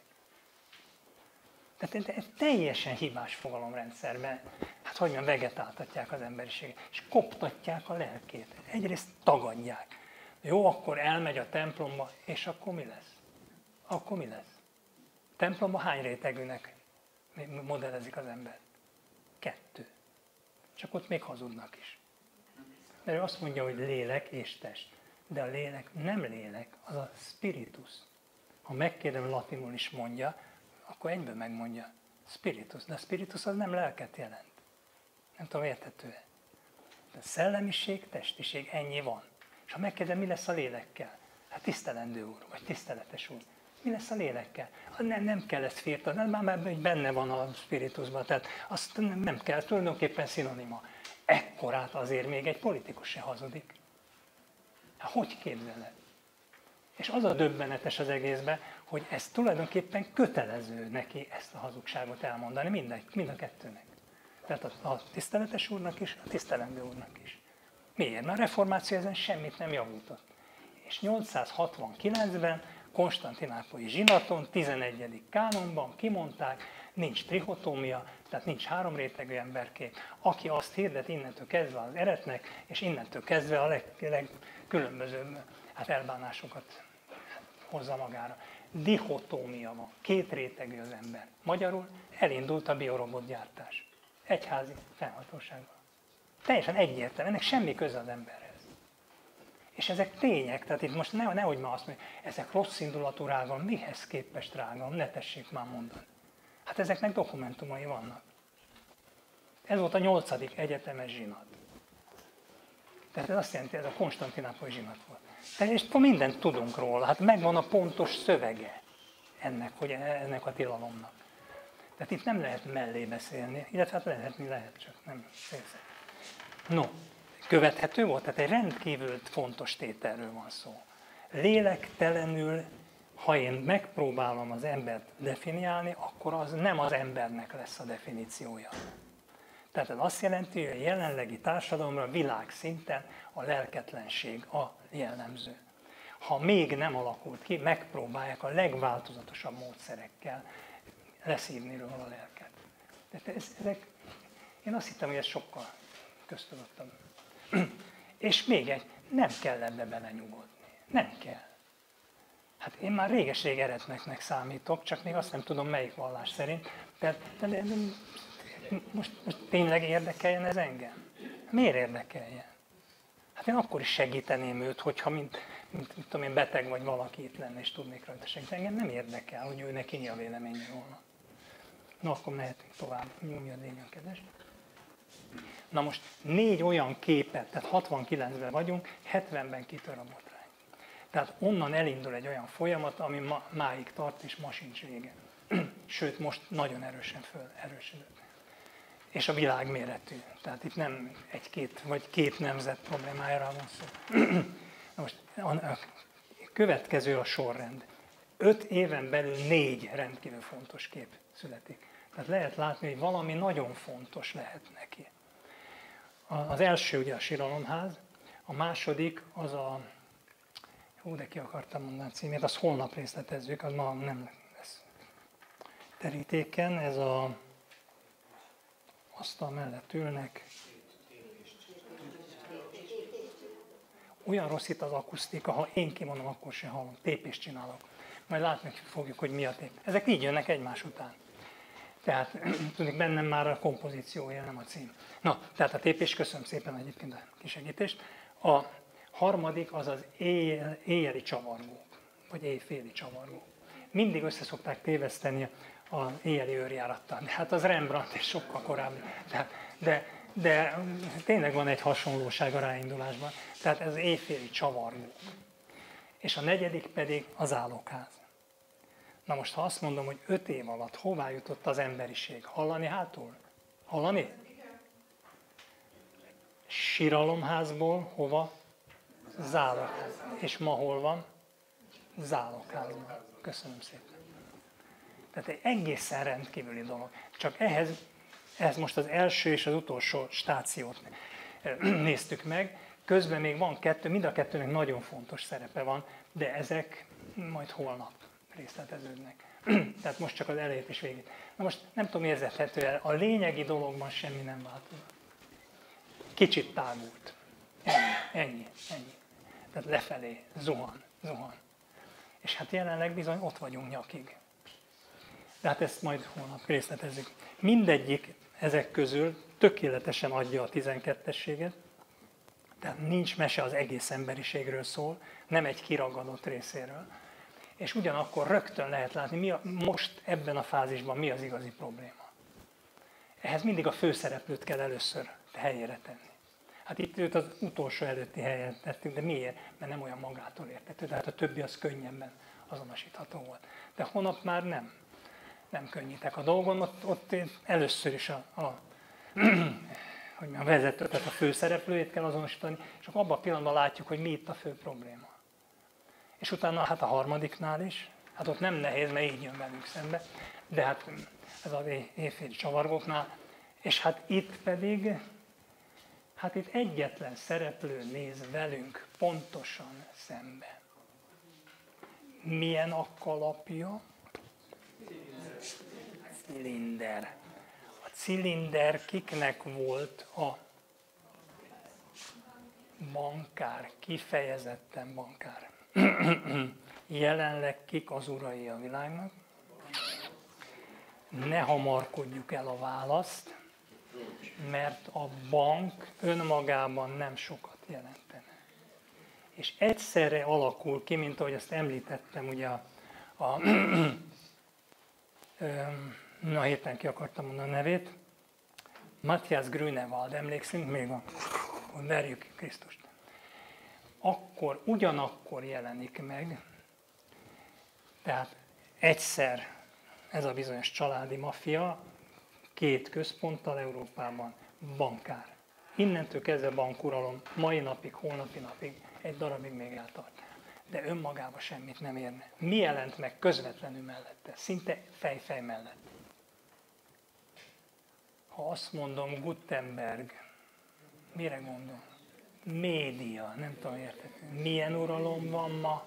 Tehát egy teljesen hibás fogalomrendszerben, hát hogyan vegetáltatják az emberiséget, és koptatják a lelkét. Egyrészt tagadják. Jó, akkor elmegy a templomba, és akkor mi lesz? Akkor mi lesz? Templomba hány rétegűnek modellezik az embert? 2. Csak ott még hazudnak is. Mert ő azt mondja, hogy lélek és test. De a lélek nem lélek, az a spiritus. Ha megkérdem, latinul is mondja, akkor egyből megmondja. Spiritus. De a spiritus az nem lelket jelent. Nem tudom, érthető-e. De szellemiség, testiség, ennyi van. És ha megkérdem, mi lesz a lélekkel? Hát tisztelendő úr, vagy tiszteletes úr. Mi lesz a lélekkel? Nem kell ezt firtatni, már benne van a spiritusban, tehát azt nem kell, tulajdonképpen szinonima. Ekkorát azért még egy politikus se hazudik. Hát hogy képzeled? És az a döbbenetes az egészben, hogy ez tulajdonképpen kötelező neki ezt a hazugságot elmondani, mind a kettőnek. Tehát a tiszteletes úrnak is, a tisztelendő úrnak is. Miért? Mert a reformáció ezen semmit nem javított. És 869-ben konstantinápolyi zsinaton, 11. kánonban kimondták, nincs trichotómia, tehát nincs háromrétegű emberkép, aki azt hirdet innentől kezdve az eretnek, és innentől kezdve a legkülönbözőbb elbánásokat hozza magára. Dichotómia van, 2 rétegű az ember. Magyarul elindult a biorobotgyártás. Egyházi fennhatóságban. Teljesen egyértelmű, ennek semmi köze az emberhez. És ezek tények, tehát itt most nehogy már azt mondjuk, ezek rossz indulatú rágalom, mihez képest rágalom, ne tessék már mondani. Hát ezeknek dokumentumai vannak. Ez volt a 8. egyetemes zsinat. Tehát ez azt jelenti, ez a konstantinápolyi zsinat volt. És mindent tudunk róla, hát megvan a pontos szövege ennek a tilalomnak. Tehát itt nem lehet mellé beszélni, illetve hát lehet, csak nem persze. No, követhető volt? Tehát egy rendkívül fontos tételről van szó. Lélektelenül, ha én megpróbálom az embert definiálni, akkor az nem az embernek lesz a definíciója. Tehát ez azt jelenti, hogy a jelenlegi társadalomra világszinten a lelketlenség a jellemző. Ha még nem alakult ki, megpróbálják a legváltozatosabb módszerekkel leszívni róla a lelket. Tehát én azt hittem, hogy ez sokkal köztudottabb. És még egy, nem kell ebbe belenyugodni. Nem kell. Hát én már réges-rég eretneknek számítok, csak még azt nem tudom melyik vallás szerint. Tehát most tényleg érdekeljen ez engem? Miért érdekeljen? Hát én akkor is segíteném őt, hogyha mint tudom én, beteg vagy valaki itt lenne, és tudnék rajta segíteni. Engem nem érdekel, hogy ő neki mi a véleménye volna. Na, akkor mehetünk tovább. Nyomja a lényegkedést. Na most 4 olyan képet, tehát 69-ben vagyunk, 70-ben kitör a botrány. Tehát onnan elindul egy olyan folyamat, ami máig tart, és ma sincs vége. Sőt, most nagyon erősen erősödött. És a világ méretű. Tehát itt nem egy-két vagy két nemzet problémájára van szó. Na most a következő a sorrend. 5 éven belül 4 rendkívül fontos kép születik. Tehát lehet látni, hogy valami nagyon fontos lehet neki. Az első ugye a síralomház, a második az a, de ki akartam mondani a címét, azt holnap részletezzük, az ma nem lesz terítéken, ez a asztal mellett ülnek. Olyan rossz itt az akusztika, ha én kimondom, akkor se hallom. Tépést csinálok. Majd látni fogjuk, hogy mi a tép. Ezek így jönnek egymás után. Tehát tudjuk, bennem már a kompozíciója, nem a cím. Na, tehát a tépés, köszönöm szépen egyébként a kisegítést. A harmadik az az éjjeli csavargók, vagy éjféli csavargók. Mindig össze szokták téveszteni az éjjeli őrjárattal. De hát az Rembrandt és sokkal korábbi. De tényleg van egy hasonlóság a ráindulásban. Tehát ez az éjféli csavargók. És a negyedik pedig az álokház. Na most, ha azt mondom, hogy 5 év alatt hová jutott az emberiség, hallani hátul? Hallani? Síralomházból hova? Zálogház. És ma hol van? Zálogházban. Köszönöm szépen. Tehát egy egészen rendkívüli dolog. Csak ehhez most az első és az utolsó stációt néztük meg. Közben még van 2, mind a 2-nek nagyon fontos szerepe van, de ezek majd holnap részleteződnek. Tehát most csak az elejét és végét. Na most nem tudom, érzethető el, a lényegi dologban semmi nem változott. Kicsit tágult. Ennyi. Tehát lefelé, zuhan. És hát jelenleg bizony ott vagyunk nyakig. De hát ezt majd holnap részletezzük. Mindegyik ezek közül tökéletesen adja a 12-ességet, tehát nincs mese, az egész emberiségről szól, nem egy kiragadott részéről. És ugyanakkor rögtön lehet látni, most ebben a fázisban mi az igazi probléma. Ehhez mindig a főszereplőt kell először helyére tenni. Hát itt őt az utolsó előtti helyen tettük, de miért? Mert nem olyan magától értető, tehát a többi az könnyebben azonosítható volt. De holnap már nem könnyítek a dolgon, ott először is a vezető, tehát a főszereplőjét kell azonosítani, és akkor abban a pillanatban látjuk, hogy mi itt a fő probléma. És utána hát a harmadiknál is, hát ott nem nehéz, mert így jön velünk szembe, de hát ez az éjféli csavargóknál, és hát itt pedig, hát itt egyetlen szereplő néz velünk pontosan szembe. Milyen a kalapja? Cilinder. A cilinder kiknek volt a bankár, kifejezetten bankár. Jelenleg kik az urai a világnak? Ne hamarkodjuk el a választ, mert a bank önmagában nem sokat jelentene. És egyszerre alakul ki, mint ahogy azt említettem, ugye na héten ki akartam mondani a nevét, Matthias Grünewald, emlékszünk még verjük Krisztust. akkor ugyanakkor jelenik meg, tehát egyszer ez a bizonyos családi maffia, 2 központtal Európában, bankár. Innentől kezdve bankuralom mai napig, holnapi napig, egy darabig még eltart. De önmagában semmit nem érne. Mi jelent meg közvetlenül mellette? Szinte fej mellett. Ha azt mondom Gutenberg, mire gondolom? Média, nem tudom értetni. Milyen uralom van ma?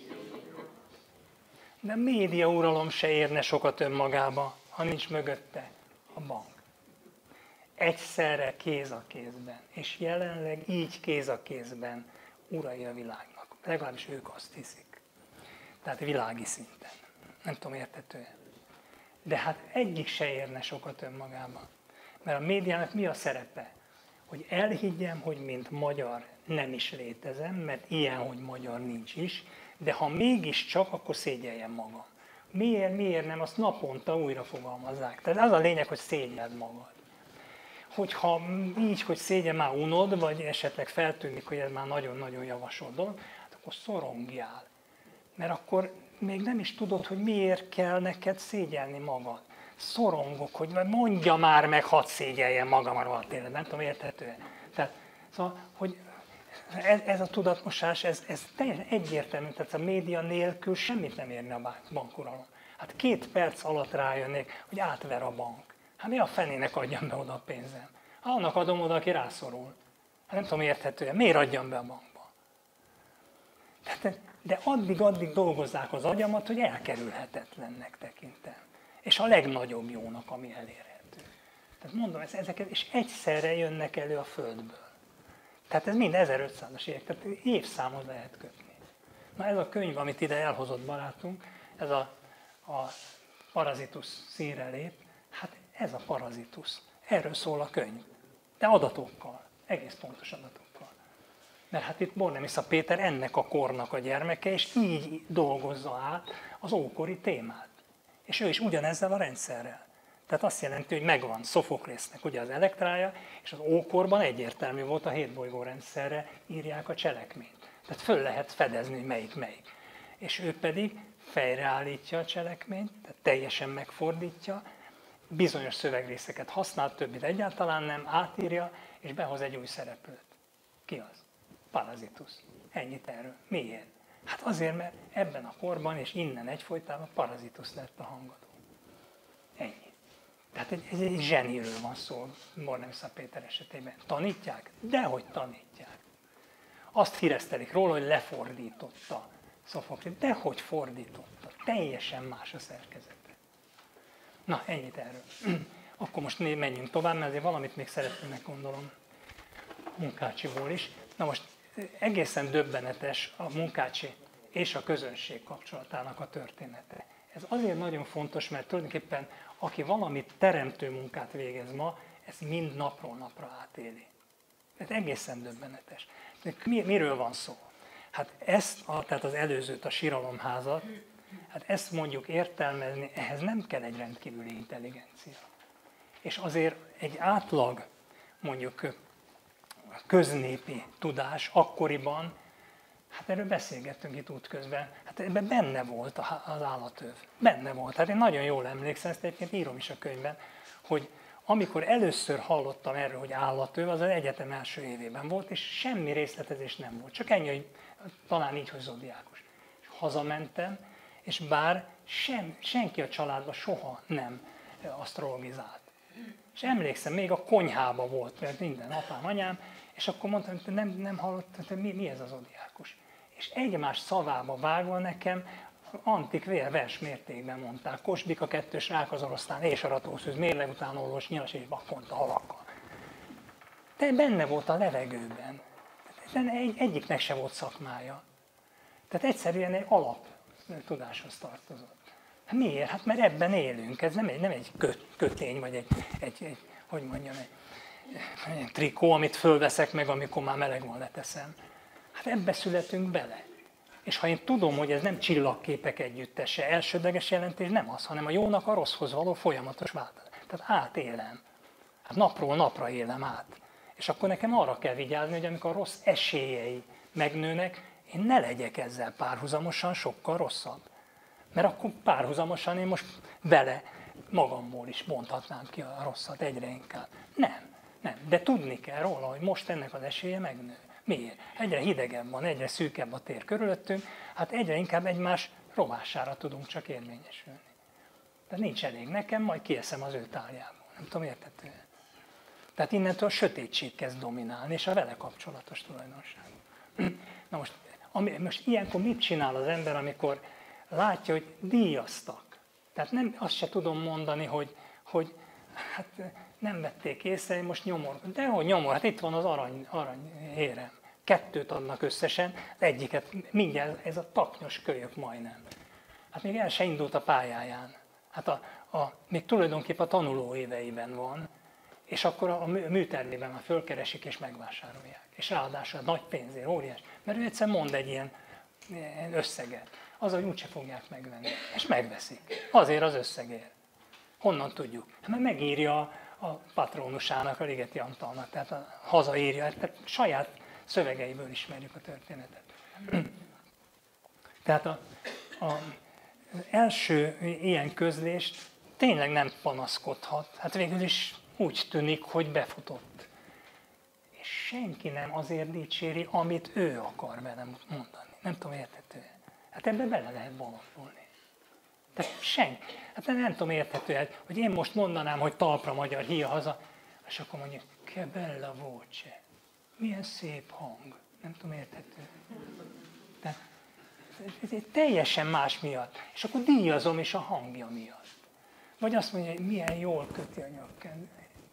De média uralom se érne sokat önmagába, ha nincs mögötte a bank. Egyszerre kéz a kézben, és jelenleg így kéz a kézben urai a világnak. Legalábbis ők azt hiszik. Tehát világi szinten. Nem tudom, érthető-e. De hát egyik se érne sokat önmagában. Mert a médiának mi a szerepe? Hogy elhiggyem, hogy mint magyar nem is létezem, mert ilyen, hogy magyar nincs is, de ha mégiscsak, akkor szégyeljem magam. Miért nem? Azt naponta újra fogalmazzák. Tehát az a lényeg, hogy szégyeld magad. Hogyha így, hogy szégyen már unod, vagy esetleg feltűnik, hogy ez már nagyon-nagyon javasolt dolog, akkor szorongjál. Mert akkor még nem is tudod, hogy miért kell neked szégyelni magad. Szorongok, hogy mondja már meg, hadd szégyeljen magam a rohadt életben. Nem tudom, érthető-e? Tehát, szóval, hogy ez a tudatmosás, ez teljesen egyértelmű, tehát a média nélkül semmit nem érne a bankuralom. Hát 2 perc alatt rájönnék, hogy átver a bank. Hát mi a fenének adjam be oda a pénzem? Annak adom oda, aki rászorul. Hát nem tudom, érthető-e, miért adjam be a bankba? De addig dolgozzák az agyamat, hogy elkerülhetetlennek tekintem. És a legnagyobb jónak, ami elérhető. Tehát mondom, ezeket, és egyszerre jönnek elő a Földből. Tehát ez mind 1500-as évek, tehát évszámot lehet kötni. Na ez a könyv, amit ide elhozott barátunk, ez a Parazitus színrelép, hát ez a Parazitus. Erről szól a könyv. De adatokkal, egész pontos adatokkal. Mert hát itt Bornemisza Péter ennek a kornak a gyermeke, és így dolgozza át az ókori témát. És ő is ugyanezzel a rendszerrel. Tehát azt jelenti, hogy megvan Szofoklésznek ugye az elektrája, és az ókorban egyértelmű volt, a 7 bolygó rendszerre írják a cselekményt. Tehát föl lehet fedezni, hogy melyik. És ő pedig fejreállítja a cselekményt, tehát teljesen megfordítja, bizonyos szövegrészeket használ, többit egyáltalán nem, átírja, és behoz egy új szereplőt. Ki az? Parazitus. Ennyit erről. Miért? Hát azért, mert ebben a korban, és innen egyfolytában Parazitus lett a hangadó. Ennyi. Tehát egy zseniről van szó Bornemisza Péter esetében. Tanítják? Dehogy tanítják. Azt híresztelik róla, hogy lefordította Szofoklés. Dehogy fordította. Teljesen más a szerkezete. Na, ennyit erről. Akkor most menjünk tovább, mert azért valamit még szeretném meggondolom Munkácsiból is. Na most egészen döbbenetes a Munkácsi és a közönség kapcsolatának a története. Ez azért nagyon fontos, mert tulajdonképpen aki valamit teremtő munkát végez ma, ezt mind napról napra átéli. Ez egészen döbbenetes. Miről van szó? Hát tehát az előzőt, a Síralomházat, hát ezt mondjuk értelmezni, ehhez nem kell egy rendkívüli intelligencia. És azért egy átlag, mondjuk köznépi tudás akkoriban, hát erről beszélgettünk itt útközben, hát ebben benne volt az állatöv. Benne volt. Hát én nagyon jól emlékszem, ezt egyébként írom is a könyvben, hogy amikor először hallottam erről, hogy állatöv, az egyetem első évében volt, és semmi részletezés nem volt. Csak ennyi, hogy talán így, hogy zodiákus. És hazamentem, és bár senki a családban soha nem asztrologizált. És emlékszem, még a konyhában volt, mert minden apám, anyám, és akkor mondtam, hogy nem hallott, mi ez az zodiákus. És egymás szavába vágva nekem antik vers mértékben mondták. Kosbika, kettős, rák az oroszlán, és a ratószűz, mérleg után ollós, nyilas és bakfonta halakkal. De benne volt a levegőben. Egyiknek se volt szakmája. Tehát egyszerűen egy alap tudáshoz tartozott. Hát miért? Hát mert ebben élünk. Ez nem egy kötény, vagy egy hogy mondjam, egy trikó, amit fölveszek meg, amikor már meleg van, leteszem. Hát ebbe születünk bele. És ha én tudom, hogy ez nem csillagképek együttese, elsődleges jelentés nem az, hanem a jónak a rosszhoz való folyamatos változás. Tehát átélem. Hát napról napra élem át. És akkor nekem arra kell vigyázni, hogy amikor a rossz esélyei megnőnek, én ne legyek ezzel párhuzamosan sokkal rosszabb. Mert akkor párhuzamosan én most vele magamból is mondhatnám ki a rosszat egyre inkább. Nem. De tudni kell róla, hogy most ennek az esélye megnő. Miért? Egyre hidegebb van, egyre szűkebb a tér körülöttünk, hát egyre inkább egymás rovására tudunk csak érvényesülni. Tehát nincs elég nekem, majd kieszem az ő táljából. Nem tudom, érthető. Tehát innentől a sötétség kezd dominálni, és a vele kapcsolatos tulajdonság. Na most ilyenkor mit csinál az ember, amikor látja, hogy díjaztak? Tehát nem azt se tudom mondani, hogy hát nem vették észre, én most nyomorgok. Dehogy nyomor, hát itt van az aranyérem. 2 adnak összesen, az egyiket mindjárt, ez a taknyos kölyök majdnem. Hát még el se indult a pályáján. Hát még tulajdonképpen a tanuló éveiben van, és akkor a műtermében már fölkeresik és megvásárolják. És ráadásul nagy pénzért, óriás. Mert ő egyszer mond egy ilyen összeget. Az, hogy úgyse fogják megvenni. És megveszik. Azért az összegért. Honnan tudjuk? Mert megírja a patronusának, a Ligeti Antalnak, tehát hazaírja, tehát saját szövegeiből ismerjük a történetet. Tehát az első ilyen közlést tényleg nem panaszkodhat. Hát végül is úgy tűnik, hogy befutott. És senki nem azért dicséri, amit ő akar velem mondani. Nem tudom, érthető. Hát ebbe bele lehet bolondulni. Tehát senki. Hát nem tudom, érthető, hogy én most mondanám, hogy talpra magyar, híja haza, és akkor mondjuk, che bella voce. Milyen szép hang. Nem tudom, érthető. Tehát ez teljesen más miatt. És akkor díjazom is a hangja miatt. Vagy azt mondja, hogy milyen jól köti a nyakkendőt.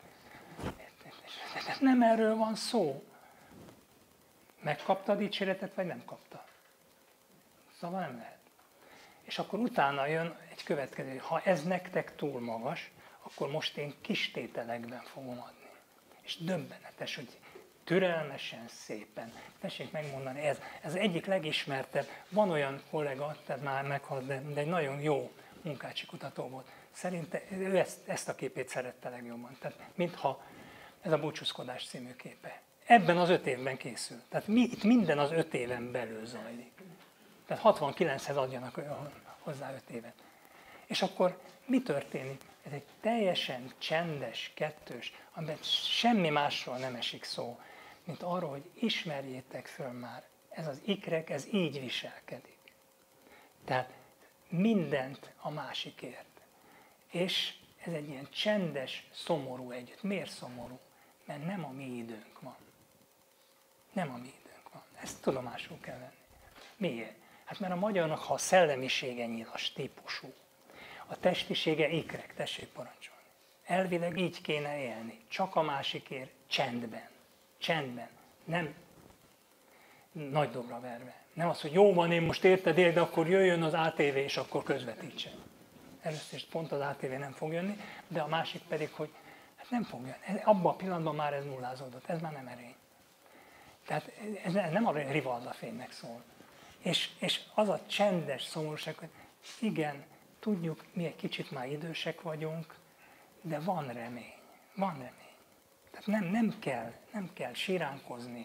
Nem erről van szó. Megkapta a dicséretet, vagy nem kapta? Szóval nem lehet. És akkor utána jön egy következő, ha ez nektek túl magas, akkor most én kis tételekben fogom adni. És döbbenetes, hogy türelmesen, szépen. Tessék megmondani, ez egyik legismertebb. Van olyan kollega, tehát már meghalt, de egy nagyon jó munkácsi kutató volt. Szerintem ő ezt a képét szerette legjobban. Tehát mintha ez a Búcsúzkodás című képe. Ebben az 5 évben készül. Tehát itt minden az 5 éven belül zajlik. Tehát 69-hez adjanak hozzá 5 évet. És akkor mi történik? Ez egy teljesen csendes, kettős, amiben semmi másról nem esik szó, mint arról, hogy ismerjétek föl már, ez az ikrek, ez így viselkedik. Tehát mindent a másikért. És ez egy ilyen csendes, szomorú együtt. Miért szomorú? Mert nem a mi időnk van. Nem a mi időnk van. Ezt tudomásul kell venni. Miért? Hát mert a magyarnak, ha a szellemisége nyilas típusú, a testisége ikrek, tessék parancsolni. Elvileg így kéne élni, csak a másikért, csendben. Csendben. Nem nagy dobra verve. Nem az, hogy jó van, én most érted, de akkor jöjjön az ATV, és akkor közvetítsen. Először is pont az ATV nem fog jönni, de a másik pedig, hogy hát nem fog jönni. Abban a pillanatban már ez nullázódott, ez már nem erény. Tehát ez nem a Rivalda fénynek szól. És az a csendes szomorúság, hogy igen, tudjuk, mi egy kicsit már idősek vagyunk, de van remény. Van remény. Tehát nem kell siránkozni.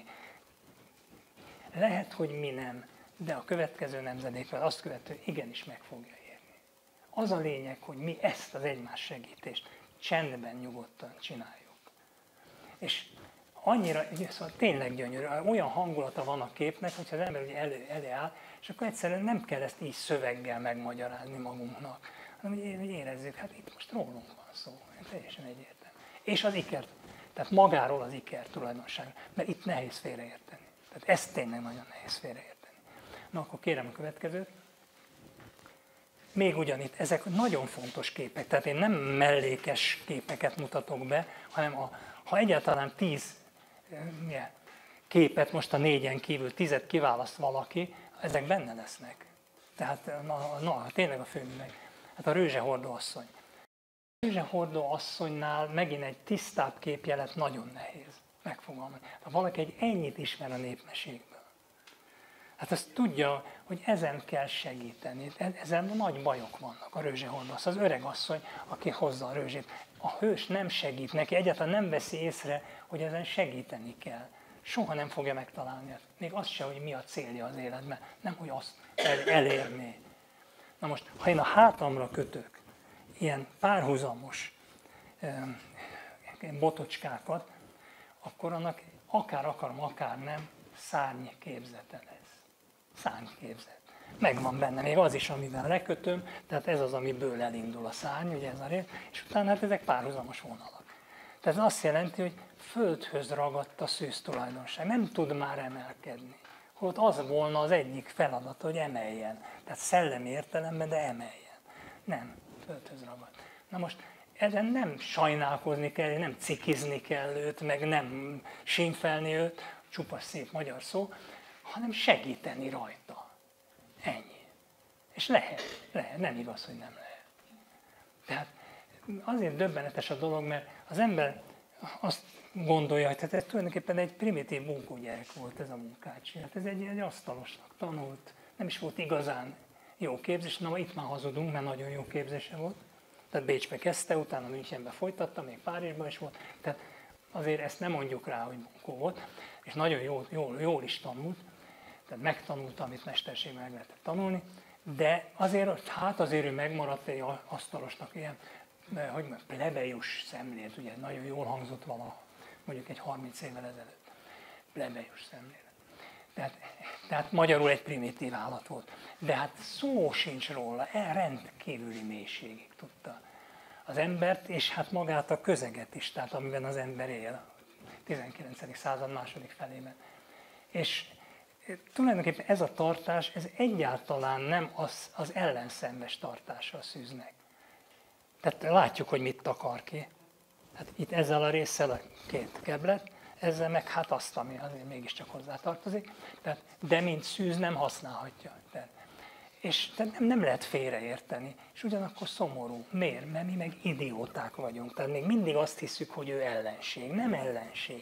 Lehet, hogy mi nem, de a következő nemzedékvel azt követő igenis meg fogja érni. Az a lényeg, hogy mi ezt az egymás segítést csendben, nyugodtan csináljuk. És annyira, szóval tényleg gyönyörű, olyan hangulata van a képnek, hogyha az ember ugye elé áll, és akkor egyszerűen nem kell ezt így szöveggel megmagyarázni magunknak, hanem hogy érezzük, hát itt most rólunk van szó, teljesen egyértelmű. És az iker, tehát magáról az iker tulajdonság, mert itt nehéz félreérteni. Tehát ezt tényleg nagyon nehéz félreérteni. Na akkor kérem a következőt. Még ugyanitt, ezek nagyon fontos képek, tehát én nem mellékes képeket mutatok be, hanem ha egyáltalán 10 képet most a 4-en kívül 10-et kiválaszt valaki, ezek benne lesznek. Tehát tényleg a főművek. Hát a Rőzsehordó asszony. A Rőzsehordó asszonynál megint egy tisztább képjelet nagyon nehéz megfogalmazni. Ha valaki egy ennyit ismer a népmesékből, hát azt tudja, hogy ezen kell segíteni. Ezen nagy bajok vannak a Rőzsehordó asszony. Az öreg asszony, aki hozza a rőzsét. A hős nem segít neki, egyáltalán nem veszi észre, hogy ezen segíteni kell. soha nem fogja megtalálni. Még azt sem, hogy mi a célja az életben, nem, hogy azt elérné. Na most, ha én a hátamra kötök ilyen párhuzamos botocskákat, akkor annak akár akarom, akár nem, szárny képzete lesz. Szárny képzet. Megvan benne még az is, amivel lekötöm, tehát ez az, amiből elindul a szárny, ugye ez a rész, és utána hát ezek párhuzamos vonalak. Tehát ez azt jelenti, hogy földhöz ragadt a szűz tulajdonság, nem tud már emelkedni. Holott az volna az egyik feladat, hogy emeljen. Tehát szellemi értelemben, de emeljen. Nem, földhöz ragadt. Na most ezen nem sajnálkozni kell, nem cikizni kell őt, meg nem sínfelni őt, csupa szép magyar szó, hanem segíteni rajta. Ennyi. És lehet, nem igaz, hogy nem lehet. Tehát azért döbbenetes a dolog, mert az ember azt gondolja, hogy ez tulajdonképpen egy primitív munkógyerek volt ez a Munkácsi. Hát ez egy asztalosnak tanult, nem is volt igazán jó képzés, na itt már hazudunk, mert nagyon jó képzése volt. Tehát Bécsbe kezdte, utána Münchenbe folytatta, még Párizsban is volt. Tehát azért ezt nem mondjuk rá, hogy munkó volt, és nagyon jól is tanult, tehát megtanulta, amit mesterségben meg lehetett tanulni, de azért ő megmaradt egy asztalosnak ilyen, hogy mondjam, plebejus szemlélet, ugye nagyon jól hangzott valaha, mondjuk egy 30 évvel ezelőtt. Plebejus szemlélet. Tehát magyarul egy primitív állat volt. De hát szó sincs róla, rendkívüli mélységig tudta az embert, és hát magát a közeget is, tehát amiben az ember él a 19. század második felében. És tulajdonképpen ez a tartás, ez egyáltalán nem az ellenszenves tartása a szűznek. Tehát látjuk, hogy mit takar ki. Hát itt ezzel a résszel a két keblet, ezzel meg hát azt, ami azért mégiscsak hozzátartozik, de mint szűz nem használhatja. És nem lehet félreérteni, és ugyanakkor szomorú. Miért? Mert mi meg idióták vagyunk. Tehát még mindig azt hiszük, hogy ő ellenség. Nem ellenség.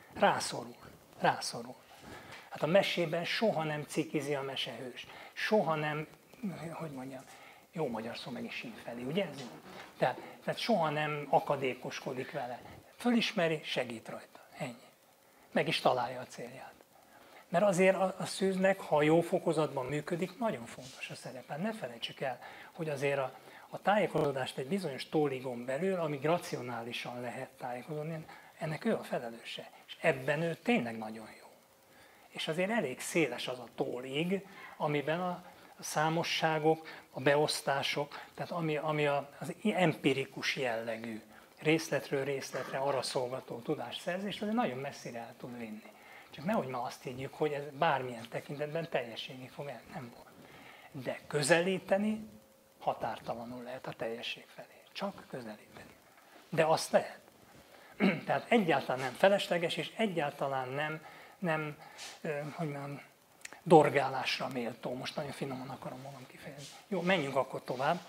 Rászorul. Hát a mesében soha nem cikizi a mesehős. Soha nem, hogy mondjam, jó magyar szó meg is sínfeli, ugye ez jó? Tehát soha nem akadékoskodik vele. Fölismeri, segít rajta. Ennyi. Meg is találja a célját. Mert azért a szűznek, ha jó fokozatban működik, nagyon fontos a szerepe. Ne felejtsük el, hogy azért a tájékozódást egy bizonyos tóligon belül, amíg racionálisan lehet tájékozódni, ennek ő a felelőse. És ebben ő tényleg nagyon jó. És azért elég széles az a tólig, amiben a számosságok, a beosztások, tehát ami az empirikus jellegű, részletről részletre arra szolgató tudásszerzést, azért nagyon messzire el tud vinni. Csak nehogy ma azt higgyük, hogy ez bármilyen tekintetben teljességig fog el. Nem volt. De közelíteni határtalanul lehet a teljesség felé. Csak közelíteni. De azt lehet. Tehát egyáltalán nem felesleges, és egyáltalán nem hogy mondjam, dorgálásra méltó. Most nagyon finoman akarom magam kifejezni. Jó, menjünk akkor tovább.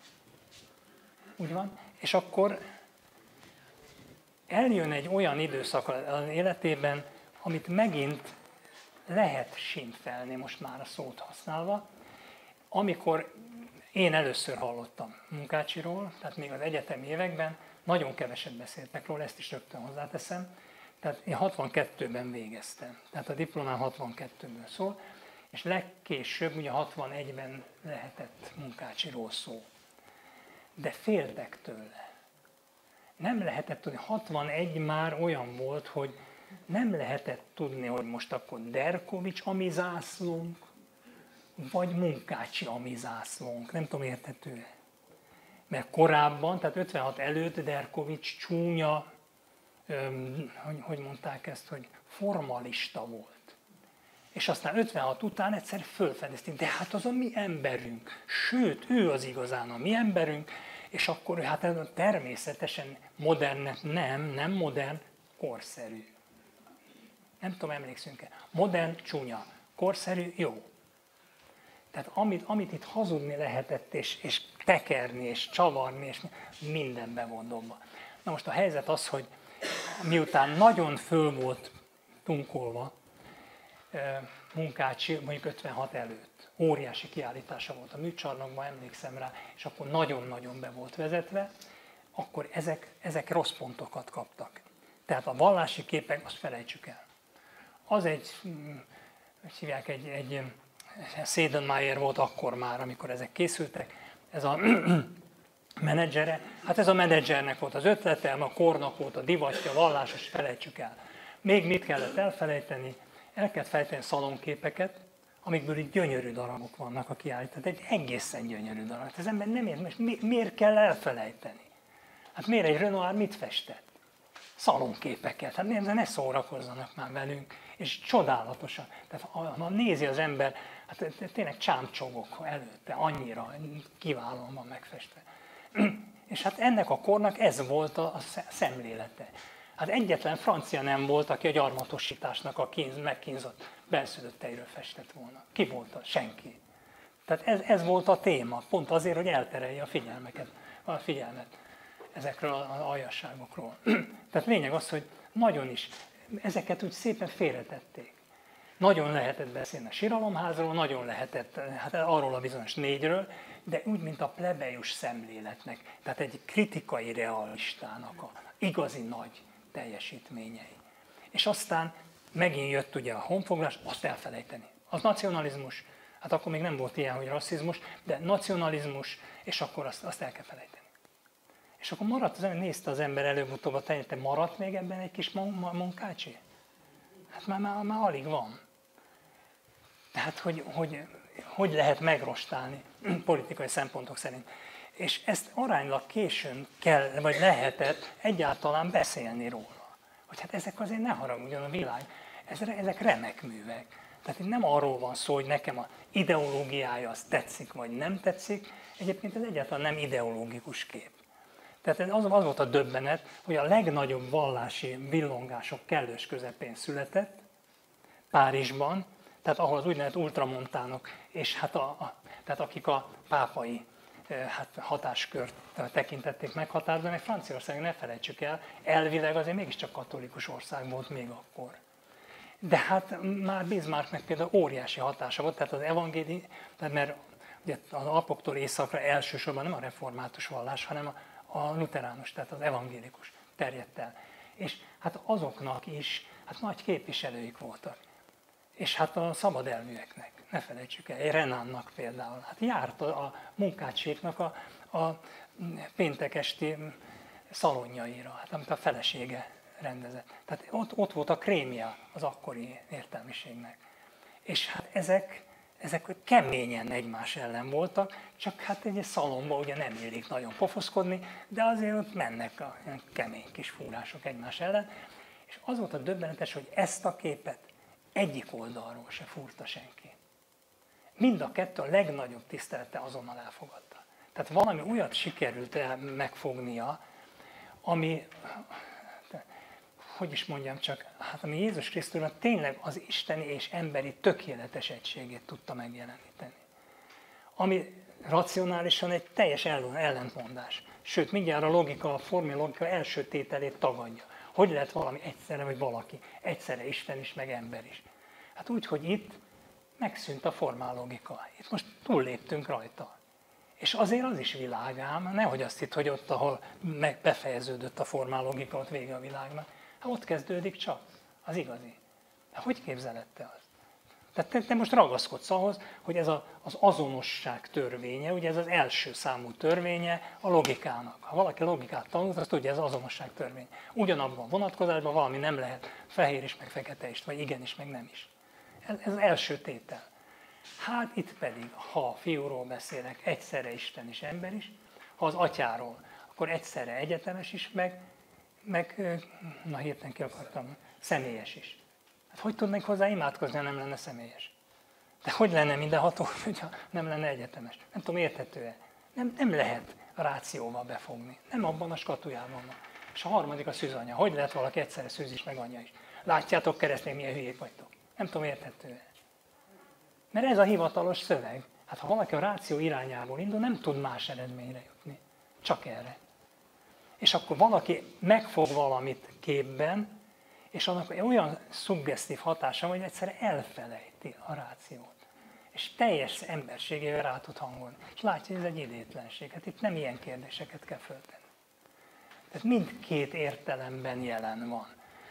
Úgy van. És akkor eljön egy olyan időszak az életében, amit megint lehet sínfelni, most már a szót használva, amikor én először hallottam Munkácsiról, tehát még az egyetemi években, nagyon keveset beszéltek róla, ezt is rögtön hozzáteszem, tehát én 62-ben végeztem, tehát a diplomám 62-ből szól, és legkésőbb, ugye 61-ben lehetett Munkácsiról szó. De féltek tőle. Nem lehetett tudni, 61 már olyan volt, hogy nem lehetett tudni, hogy most akkor Derkovich a mi zászlónk, vagy Munkácsi a mi zászlónk. Nem tudom, érthető-e. Mert korábban, tehát 56 előtt Derkovich csúnya, hogy mondták ezt, hogy formalista volt. És aztán 56 után egyszer fölfedezték, de hát az a mi emberünk. Sőt, ő az igazán a mi emberünk, és akkor hát ez természetesen modern, nem modern, korszerű. Nem tudom, emlékszünk-e. Modern, csúnya, korszerű, jó. Tehát amit itt hazudni lehetett, és tekerni, és csavarni, és minden be volt dobva. Na most a helyzet az, hogy miután nagyon föl volt tunkolva Munkácsi, mondjuk 56 előtt, óriási kiállítása volt a műcsarnokban, emlékszem rá, és akkor nagyon-nagyon be volt vezetve, akkor ezek rossz pontokat kaptak. Tehát a vallási képek, azt felejtsük el. az hogy hívják, egy Seidenmayer volt akkor már, amikor ezek készültek, ez a menedzsere. Hát ez a menedzsernek volt az ötlete, a kornak volt a divatja, vallásos, felejtsük el. Még mit kellett elfelejteni? El kellett felejteni szalonképeket, amikből így gyönyörű darabok vannak a kiállításban. Egy egészen gyönyörű darab. Az ember nem ért, miért kell elfelejteni? Hát miért egy Renoir mit festett? Szalonképeket. Hát miért ne szórakozzanak már velünk? És csodálatosan. Tehát ha nézi az ember, hát tényleg csámcsogok előtte, annyira kiválóan van megfestve. És hát ennek a kornak ez volt a szemlélete. Hát egyetlen francia nem volt, aki a gyarmatosításnak a megkínzott benszülötteiről festett volna. Ki volt az? Senki. Tehát ez volt a téma, pont azért, hogy elterelje a figyelmet ezekről az aljasságokról. Tehát lényeg az, hogy nagyon is, ezeket úgy szépen félretették. Nagyon lehetett beszélni a síralomházról, nagyon lehetett hát arról a bizonyos négyről, de úgy, mint a plebejus szemléletnek, tehát egy kritikai realistának a igazi nagy teljesítményei. És aztán megint jött ugye a honfoglás, azt elfelejteni. Az nacionalizmus, hát akkor még nem volt ilyen, hogy rasszizmus, de nacionalizmus, és akkor azt el kell felejteni. És akkor maradt az ember, nézte az ember előbb-utóbb a tenyete, maradt még ebben egy kis munkácsi? Hát már alig van. Tehát, hogy lehet megrostálni politikai szempontok szerint. És ezt aránylag későn kell, vagy lehetett egyáltalán beszélni róla. Hogy hát ezek azért ne haragudjon a világ, ezek remek művek. Tehát itt nem arról van szó, hogy nekem az ideológiája az tetszik, vagy nem tetszik. Egyébként ez egyáltalán nem ideológikus kép. Tehát az volt a döbbenet, hogy a legnagyobb vallási villongások kellős közepén született, Párizsban, tehát ahol az úgynevezett ultramontánok, és hát tehát akik a pápai hatáskört tekintették meghatározóan, meg Franciaország, ne felejtsük el, elvileg azért mégiscsak katolikus ország volt még akkor. De hát már Bismarcknek például óriási hatása volt, tehát az evangéli, mert ugye az apoktól északra elsősorban nem a református vallás, hanem a luteránus, tehát az evangélikus terjedt el. És hát azoknak is hát nagy képviselőik voltak. És hát a szabad elműeknek, ne felejtsük el, Renánnak például, hát járt a munkácséknak a péntek esti szalonjaira, hát, amit a felesége rendezett. Tehát ott volt a krémja az akkori értelmiségnek. És hát ezek keményen egymás ellen voltak, csak hát egy szalonban ugye nem illik nagyon pofoszkodni, de azért ott mennek a kemény kis fúrások egymás ellen. És az volt a döbbenetes, hogy ezt a képet egyik oldalról se fúrta senki. Mind a kettő a legnagyobb tisztelete azonnal elfogadta. Tehát valami olyat sikerült megfognia, ami, hogy is mondjam csak, hát ami Jézus Krisztusnak tényleg az isteni és emberi tökéletes egységét tudta megjeleníteni. Ami racionálisan egy teljes ellentmondás. Sőt, mindjárt a logika, a formai logika első tételét tagadja. Hogy lehet valami egyszerre, vagy valaki egyszerre Isten is, meg ember is? Hát úgy, hogy itt megszűnt a formál logika. Itt most túlléptünk rajta. És azért az is világám, nehogy azt hitt, hogy ott, ahol befejeződött a formál logika, ott vége a világnak. Hát ott kezdődik csak az igazi. De hogy képzeled te azt? Tehát te most ragaszkodsz ahhoz, hogy ez az azonosság törvénye, ugye ez az első számú törvénye a logikának. Ha valaki logikát tanult, azt tudja, ez az azonosság törvény. Ugyanabban a vonatkozásban valami nem lehet fehér is, meg fekete is, vagy igen is, meg nem is. Ez az első tétel. Hát itt pedig, ha a fiúról beszélek, egyszerre Isten és ember is, ha az atyáról, akkor egyszerre egyetemes is, meg na hirtelen ki akartam, személyes is. Hát hogy tudnék hozzá imádkozni, ha nem lenne személyes? De hogy lenne mindenható, hogyha nem lenne egyetemes? Nem tudom, érthető-e? Nem lehet a rációval befogni. Nem abban a skatujában van. És a harmadik a szűzanya. Hogy lehet valaki egyszerre szűz is, meg anyja is? Látjátok, keresztény, milyen hülyék vagytok. Nem tudom, érthető-e? Mert ez a hivatalos szöveg. Hát ha valaki a ráció irányából indul, nem tud más eredményre jutni. Csak erre. És akkor valaki megfog valamit képben, és annak olyan szuggesztív hatása, hogy egyszerűen elfelejti a rációt. És teljes emberségével rá tud hangolni. És látja, hogy ez egy idétlenség. Hát itt nem ilyen kérdéseket kell föltenni. Tehát mindkét értelemben jelen van.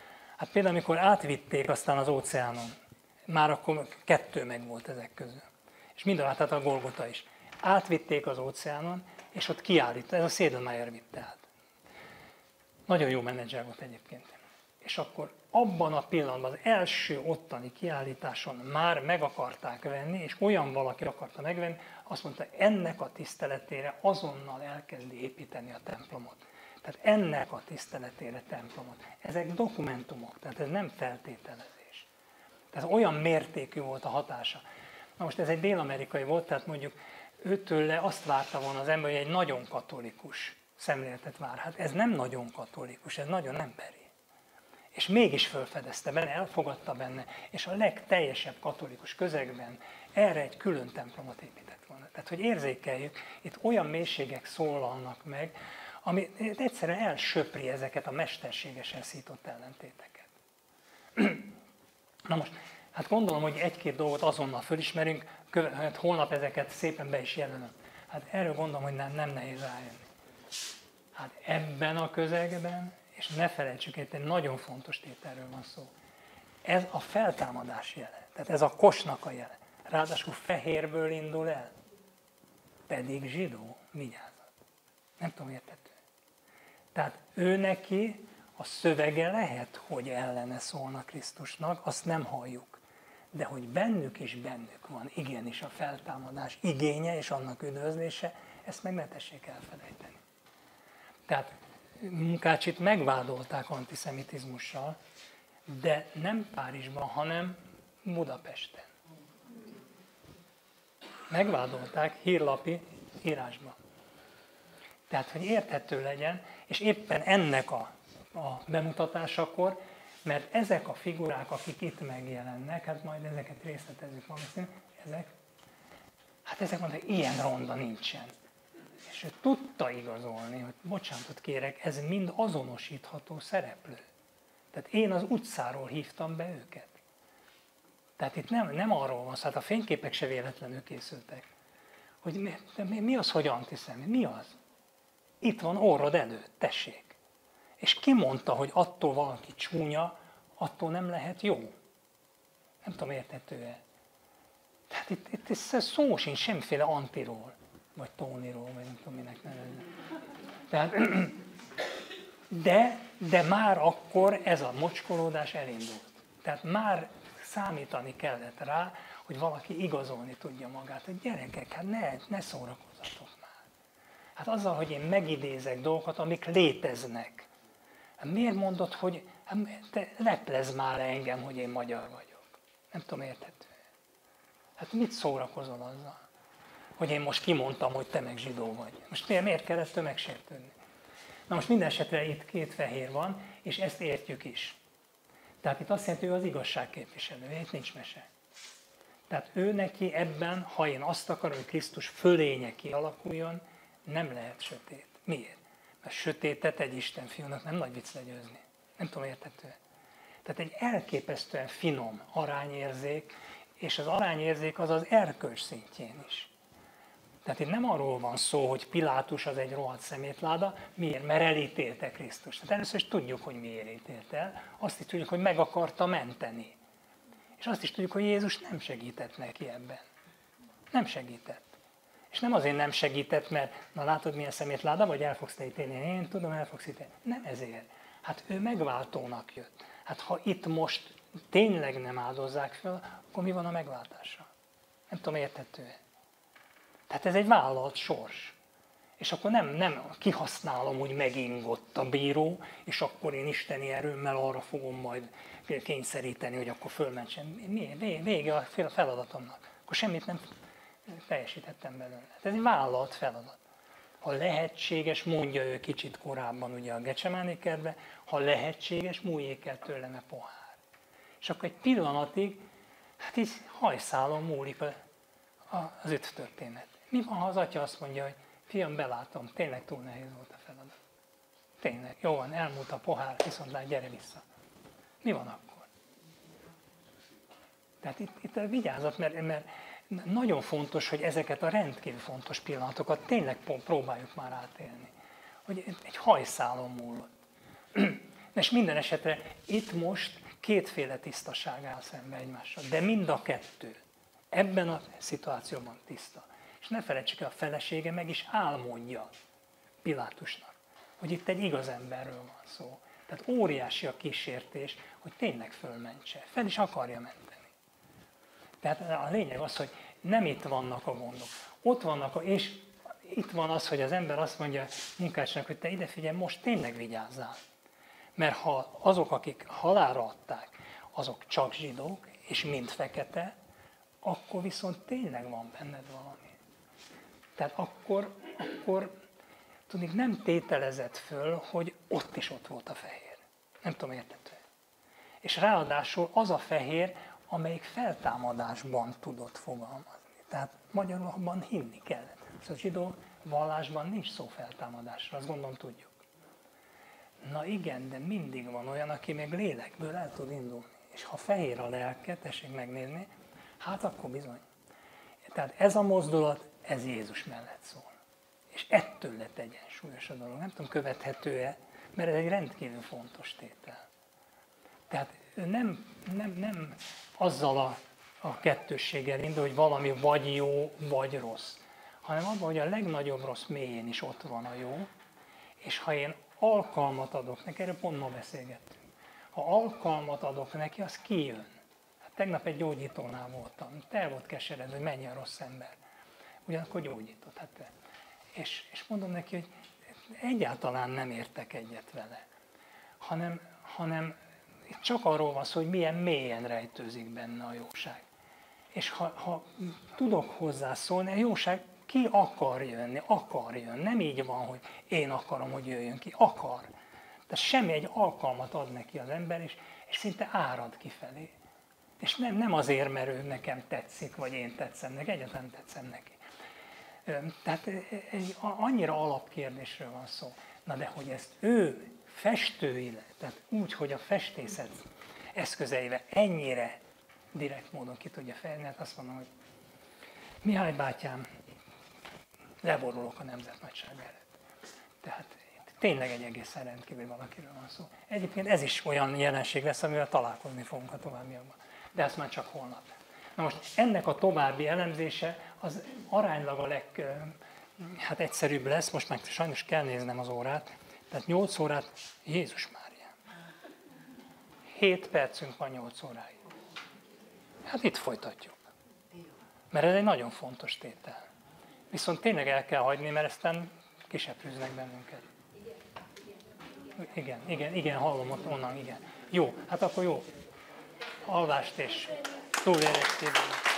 Hát például, amikor átvitték aztán az óceánon, már akkor 2 megvolt ezek közül. És mindenhol, tehát a Golgota is. Átvitték az óceánon, és ott kiállított, ez a Sedlmayr vitte át. Nagyon jó menedzser volt egyébként. És akkor abban a pillanatban, az első ottani kiállításon már meg akarták venni, és olyan valaki akarta megvenni, azt mondta, ennek a tiszteletére azonnal elkezdi építeni a templomot. Tehát ennek a tiszteletére templomot. Ezek dokumentumok, tehát ez nem feltételezés. Tehát olyan mértékű volt a hatása. Na most ez egy dél-amerikai volt, tehát mondjuk őtőle azt várta volna az ember, hogy egy nagyon katolikus szemléletet vár. Hát ez nem nagyon katolikus, ez nagyon emberi. És mégis felfedezte benne, elfogadta benne, és a legteljesebb katolikus közegben erre egy külön templomot épített volna. Tehát, hogy érzékeljük, itt olyan mélységek szólalnak meg, ami egyszerűen elsöpri ezeket a mesterségesen szított ellentéteket. Na most, hát gondolom, hogy 1-2 dolgot azonnal fölismerünk, hát holnap ezeket szépen be is jelölöm. Hát erről gondolom, hogy nem nehéz rájönni. Hát ebben a közegben, és ne felejtsük, itt egy nagyon fontos tételről van szó. Ez a feltámadás jele, tehát ez a kosnak a jele. Ráadásul fehérből indul el, pedig zsidó, vigyázzat. Nem tudom, értető. Tehát ő neki a szövege lehet, hogy ellene szólna Krisztusnak, azt nem halljuk. De hogy bennük is bennük van igenis a feltámadás igénye és annak üdvözlése, ezt meg ne tessék elfelejteni. Tehát Munkácsit megvádolták antiszemitizmussal, de nem Párizsban, hanem Budapesten. Megvádolták hírlapi írásban. Tehát, hogy érthető legyen, és éppen ennek a bemutatásakor, mert ezek a figurák, akik itt megjelennek, hát majd ezeket részletezzük valószínűleg, ezek mondták, ilyen ronda nincsen. És ő tudta igazolni, hogy bocsánatot kérek, ez mind azonosítható szereplő. Tehát én az utcáról hívtam be őket. Tehát itt nem arról van szó, hát a fényképek se véletlenül készültek. Hogy mi az, hogy antiszemit? Mi az? Itt van orrod előtt, tessék. És ki mondta, hogy attól valaki csúnya, attól nem lehet jó? Nem tudom, érthető-e? Tehát itt szó sincs semmiféle antiról, vagy tóniról, vagy nem tudom, minek nevezni. Tehát, de már akkor ez a mocskolódás elindult. Tehát már számítani kellett rá, hogy valaki igazolni tudja magát. Hogy gyerekek, hát ne szórakozzatok már. Hát azzal, hogy én megidézek dolgokat, amik léteznek. Hát miért mondod, hogy te leplezd már engem, hogy én magyar vagyok? Nem tudom, érthető. Hát mit szórakozol azzal? Hogy én most kimondtam, hogy te meg zsidó vagy. Most miért kell ezt megsértődni? Na most minden esetre itt 2 fehér van, és ezt értjük is. Tehát itt azt jelenti, hogy ő az igazság képviselője, itt nincs mese. Tehát ő neki ebben, ha én azt akarom, hogy Krisztus fölénye kialakuljon, nem lehet sötét. Miért? Mert sötétet egy Isten fiúnak nem nagy vicc legyőzni. Nem tudom, érthető. Tehát egy elképesztően finom arányérzék, és az arányérzék az az erkölcs szintjén is. Tehát itt nem arról van szó, hogy Pilátus az egy rohadt szemétláda, miért? Mert elítélte Krisztust. Tehát először is tudjuk, hogy miért ítélte el, azt is tudjuk, hogy meg akarta menteni. És azt is tudjuk, hogy Jézus nem segített neki ebben. Nem segített. És nem azért nem segített, mert na látod, milyen szemétláda, vagy el fogsz te ítélni, én tudom, el fogsz ítélni. Nem ezért. Hát ő megváltónak jött. Hát ha itt most tényleg nem áldozzák fel, akkor mi van a megváltással? Nem tudom, érthető-e? Tehát ez egy vállalt sors. És akkor nem kihasználom, hogy megingott a bíró, és akkor én isteni erőmmel arra fogom majd kényszeríteni, hogy akkor fölmentsen. Vége a feladatomnak. Akkor semmit nem teljesítettem belőle. Ez egy vállalt feladat. Ha lehetséges, mondja ő kicsit korábban ugye a Gecsemáni kertben, ha lehetséges, múljék el tőlem a pohár. És akkor egy pillanatig, hát így hajszálon múlik az történet. Mi van, ha az atya azt mondja, hogy fiam, belátom, tényleg túl nehéz volt a feladat. Tényleg, jó van, elmúlt a pohár, viszont lát, gyere vissza. Mi van akkor? Tehát itt vigyázat, mert nagyon fontos, hogy ezeket a rendkívül fontos pillanatokat tényleg próbáljuk már átélni. Hogy egy hajszálon múlott. És minden esetre itt most kétféle tisztaság áll szembe egymással, de mind a kettő ebben a szituációban tiszta. És ne felejtsük el, a felesége meg is álmodja Pilátusnak, hogy itt egy igaz emberről van szó. Tehát óriási a kísértés, hogy tényleg fölmentse. Fel is akarja menteni. Tehát a lényeg az, hogy nem itt vannak a gondok. Ott vannak, és itt van az, hogy az ember azt mondja a munkácsnak, hogy te ide figyelj, most tényleg vigyázzál. Mert ha azok, akik halálra adták, azok csak zsidók, és mind fekete, akkor viszont tényleg van benned valami. Tehát akkor tudni, nem tételezett föl, hogy ott is ott volt a fehér. Nem tudom, értető. És ráadásul az a fehér, amelyik feltámadásban tudott fogalmazni. Tehát magyarul hinni kellett. A zsidó vallásban nincs szó feltámadásra, azt gondolom tudjuk. Na igen, de mindig van olyan, aki még lélekből el tud indulni. És ha fehér a lelke, tessék megnézni, hát akkor bizony. Tehát ez a mozdulat, ez Jézus mellett szól. És ettől lett egyensúlyos a dolog. Nem tudom, követhető-e, mert ez egy rendkívül fontos tétel. Tehát nem azzal a kettősséggel indul, hogy valami vagy jó, vagy rossz, hanem abban, hogy a legnagyobb rossz mélyén is ott van a jó, és ha én alkalmat adok neki, erről pont ma beszélgettünk, ha alkalmat adok neki, az kijön. Hát tegnap egy gyógyítónál voltam, el volt keseredve, hogy mennyi a rossz ember. Ugyanakkor gyógyított. Hát, és mondom neki, hogy egyáltalán nem értek egyet vele, hanem csak arról van szó, hogy milyen mélyen rejtőzik benne a jóság. És ha tudok hozzászólni, a jóság ki akar jönni, akar jönni. Nem így van, hogy én akarom, hogy jöjjön ki, akar. Tehát semmi, egy alkalmat ad neki az ember, és szinte árad kifelé. És nem azért, mert ő nekem tetszik, vagy én tetszem neki, egyáltalán tetszem neki. Tehát annyira alapkérdésről van szó. Na de hogy ezt ő festőileg, tehát úgy, hogy a festészet eszközeivel ennyire direkt módon ki tudja fejlődni, hát azt mondom, hogy Mihály bátyám, leborulok a nemzet nagysága előtt. Tehát tényleg egy egészen rendkívül valakiről van szó. Egyébként ez is olyan jelenség lesz, amivel találkozni fogunk a továbbiakban. De ezt már csak holnap. Na most ennek a további elemzése az aránylag a egyszerűbb lesz, most már sajnos kell néznem az órát, tehát 8 órát, Jézus Mária. 7 percünk van 8 óráig. Hát itt folytatjuk. Mert ez egy nagyon fontos tétel. Viszont tényleg el kell hagyni, mert aztán kiseprűznek bennünket. Igen, hallom ott onnan, igen. Jó, hát akkor jó. Alvást és túlélést kívánok.